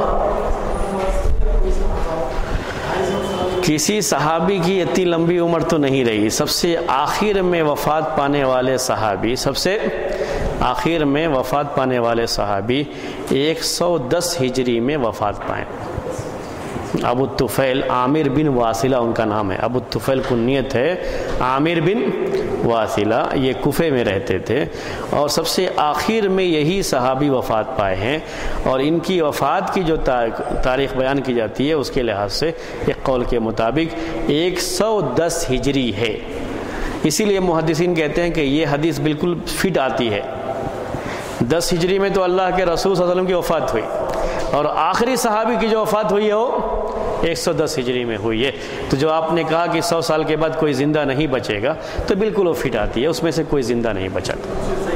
کسی صحابی کی اتنی لمبی عمر تو نہیں رہی، سب سے آخر میں وفات پانے والے صحابی، سب سے آخر میں وفات پانے والے صحابی 110 ہجری میں وفات پائیں۔ ابو الطفیل عامر بن واصلہ ان کا نام ہے، ابو الطفیل کنیت ہے، عامر بن واصلہ، یہ کوفے میں رہتے تھے، اور سب سے آخر میں یہی صحابی وفات پائے ہیں، اور ان کی وفات کی جو تاریخ بیان کی جاتی ہے اس کے لحاظ سے ایک قول کے مطابق 110 ہجری ہے۔ اسی لیے محدثین کہتے ہیں کہ یہ حدیث بالکل فٹ آتی ہے۔ 10 ہجری میں تو اللہ کے رسول صلی اللہ علیہ وسلم کی وفات ہوئی، اور آخری صحابی کی جو وفات ہوئی ہے وہ 110 ہجری میں ہوئی ہے۔ تو جو آپ نے کہا کہ 100 سال کے بعد کوئی زندہ نہیں بچے گا، تو بالکل وہ فٹ آتی ہے، اس میں سے کوئی زندہ نہیں بچا تھا۔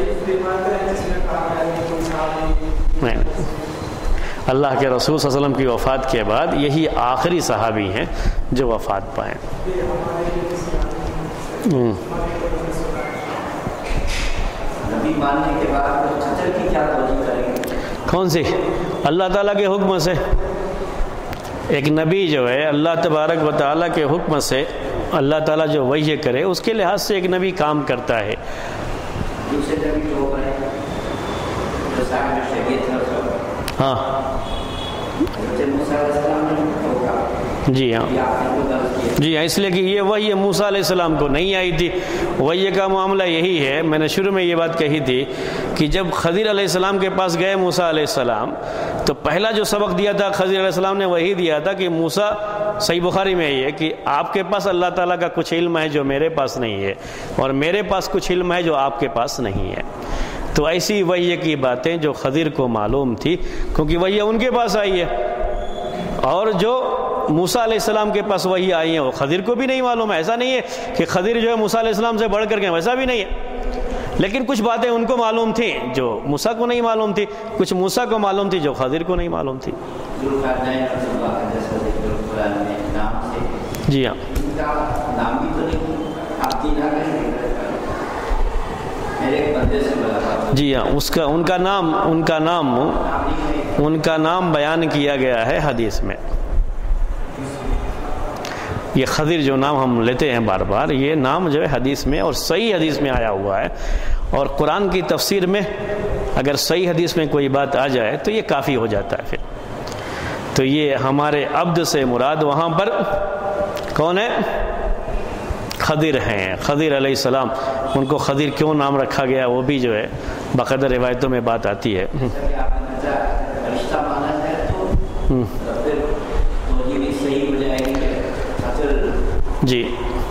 اللہ کے رسول صلی اللہ علیہ وسلم کی وفات کے بعد یہی آخری صحابی ہیں جو وفات پائیں۔ کون سی؟ اللہ تعالیٰ کے حکم سے ایک نبی جو ہے اللہ تبارک و تعالیٰ کے حکم سے اللہ تعالیٰ جو وحی کرے اس کے لحاظ سے ایک نبی کام کرتا ہے. ہاں جی ہاں جی ہاں، اس لیے کہ یہ وحی موسیٰ علیہ السلام کو نہیں آئی تھی. وحی کا معاملہ یہی ہے، میں نے شروع میں یہ بات کہی تھی کہ جب خضر علیہ السلام کے پاس گئے موسیٰ علیہ السلام تو پہلا جو سبق دیا تھا خضر علیہ السلام نے وہی دیا تھا کہ موسیٰ، صحیح بخاری میں یہ کہ آپ کے پاس اللہ تعالیٰ کا کچھ علم ہے جو میرے پاس نہیں ہے، اور میرے پاس کچھ علم ہے جو آپ کے پاس نہیں ہے. تو ایسی وحی کی باتیں جو خضر کو معلوم تھی کیونکہ وحی ان کے پاس آئی ہے، اور جو موسیٰ علیہ السلام کے پاس وحی آئی ہیں وہ خضر کو بھی نہیں معلوم ہے. ایسا نہیں ہے کہ خضر جو ہے موسیٰ علیہ السلام سے بڑھ کر کے، ویسا بھی نہیں ہے، لیکن کچھ باتیں ان کو معلوم تھیں جو موسیٰ کو نہیں معلوم تھی، کچھ موسیٰ کو معلوم تھی جو خضر کو نہیں معلوم تھی. جی ہاں جی ہاں، ان کا نام بیان کیا گیا ہے حدیث میں. یہ خضر جو نام ہم لیتے ہیں بار بار، یہ نام جو ہے حدیث میں اور صحیح حدیث میں آیا ہوا ہے، اور قرآن کی تفسیر میں اگر صحیح حدیث میں کوئی بات آ جائے تو یہ کافی ہو جاتا ہے. پھر تو یہ ہمارے عبد سے مراد وہاں پر کون ہے؟ خضر ہیں، خضر علیہ السلام. ان کو خضر کیوں نام رکھا گیا وہ بھی جو ہے باقاعدہ روایتوں میں بات آتی ہے. جی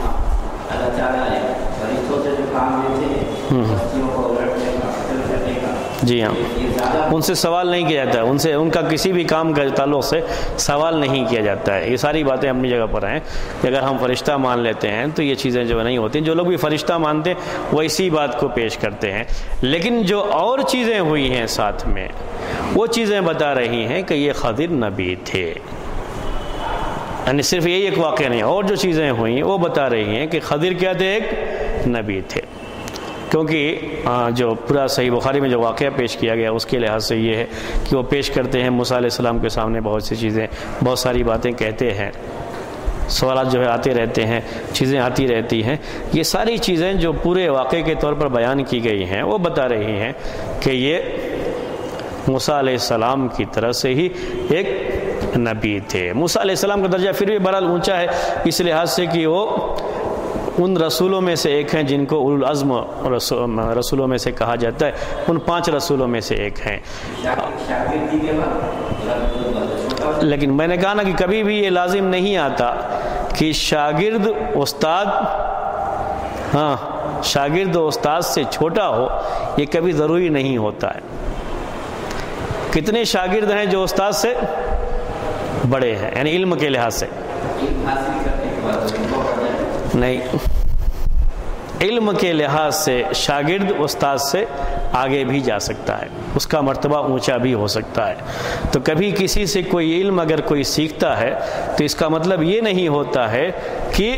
جی ہاں، ان سے سوال نہیں کیا جاتا ہے، ان کا کسی بھی کام کا تعلق سے سوال نہیں کیا جاتا ہے. یہ ساری باتیں اپنی جگہ پر ہیں کہ اگر ہم فرشتہ مان لیتے ہیں تو یہ چیزیں جو نہیں ہوتی. جو لوگ بھی فرشتہ مانتے ہیں وہ اسی بات کو پیش کرتے ہیں، لیکن جو اور چیزیں ہوئی ہیں ساتھ میں وہ چیزیں بتا رہی ہیں کہ یہ خضر نبی تھے. یعنی صرف یہی ایک واقعہ نہیں، اور جو چیزیں ہوئیں وہ بتا رہی ہیں کہ خضر کیا تھے؟ ایک نبی تھے. کیونکہ جو پورا صحیح بخاری میں جو واقعہ پیش کیا گیا اس کے لحاظ سے یہ ہے کہ وہ پیش کرتے ہیں موسیٰ علیہ السلام کے سامنے بہت سی چیزیں، بہت ساری باتیں کہتے ہیں، سوالات جو ہے آتے رہتے ہیں، چیزیں آتی رہتی ہیں. یہ ساری چیزیں جو پورے واقعے کے طور پر بیان کی گئی ہیں وہ بتا رہی ہیں کہ یہ موسیٰ علیہ السلام کی طرف سے ہی ایک نبی تھے. موسیٰ علیہ السلام کا درجہ پھر بھی بہرحال اونچا ہے اس لحاظ سے کہ وہ ان رسولوں میں سے ایک ہیں جن کو اولو العزم رسولوں میں سے کہا جاتا ہے. ان 5 رسولوں میں سے ایک ہیں. لیکن میں نے کہا نا کہ کبھی بھی یہ لازم نہیں آتا کہ شاگرد و استاد سے چھوٹا ہو، یہ کبھی ضروری نہیں ہوتا ہے. کتنے شاگرد ہیں جو استاد سے بڑے ہیں، یعنی علم کے لحاظ سے نہیں، علم کے لحاظ سے شاگرد استاد سے آگے بھی جا سکتا ہے، اس کا مرتبہ اونچا بھی ہو سکتا ہے. تو کبھی کسی سے کوئی علم اگر کوئی سیکھتا ہے تو اس کا مطلب یہ نہیں ہوتا ہے کہ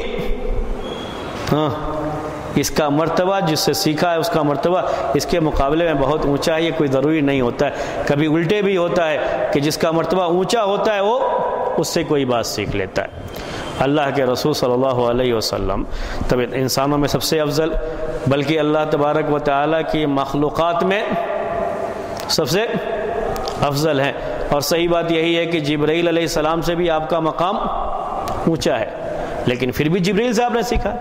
اس کا مرتبہ جس سے سیکھا ہے اس کا مرتبہ اس کے مقابلے میں بہت اونچا ہے. یہ کوئی ضروری نہیں ہوتا ہے. کبھی الٹے بھی ہوتا ہے کہ جس کا مرتبہ اونچا ہوتا ہے وہ اس سے کوئی بات سیکھ لیتا ہے. اللہ کے رسول صلی اللہ علیہ وسلم تب انسانوں میں سب سے افضل، بلکہ اللہ تبارک و تعالیٰ کی مخلوقات میں سب سے افضل ہیں. اور صحیح بات یہی ہے کہ جبرائیل علیہ السلام سے بھی آپ کا مقام اونچا ہے، لیکن پھر بھی جبرائیل سے آپ نے سیکھا.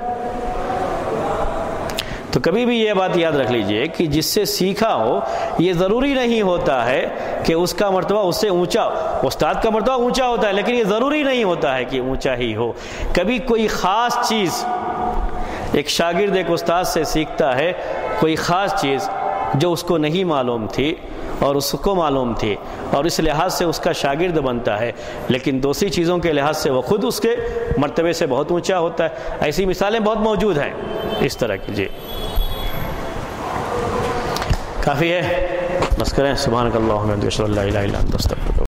تو کبھی بھی یہ بات یاد رکھ لیجئے کہ جس سے سیکھا ہو یہ ضروری نہیں ہوتا ہے کہ اس کا مرتبہ اس سے اونچا ہو. استاد کا مرتبہ اونچا ہوتا ہے لیکن یہ ضروری نہیں ہوتا ہے کہ اونچا ہی ہو. کبھی کوئی خاص چیز ایک شاگرد ایک استاد سے سیکھتا ہے، کوئی خاص چیز جو اس کو نہیں معلوم تھی اور اس کو معلوم تھی، اور اس لحاظ سے اس کا شاگرد بنتا ہے، لیکن دوسری چیزوں کے لحاظ سے وہ خود اس کے مرتبے سے بہت اونچا ہوتا ہے. ایسی مثالیں بہت موجود ہیں اس طرح کی. جی کافی ہے، بس کریں. سبحانک اللہم و بحمدک، اشہد ان لا الہ الا انت، استغفرک.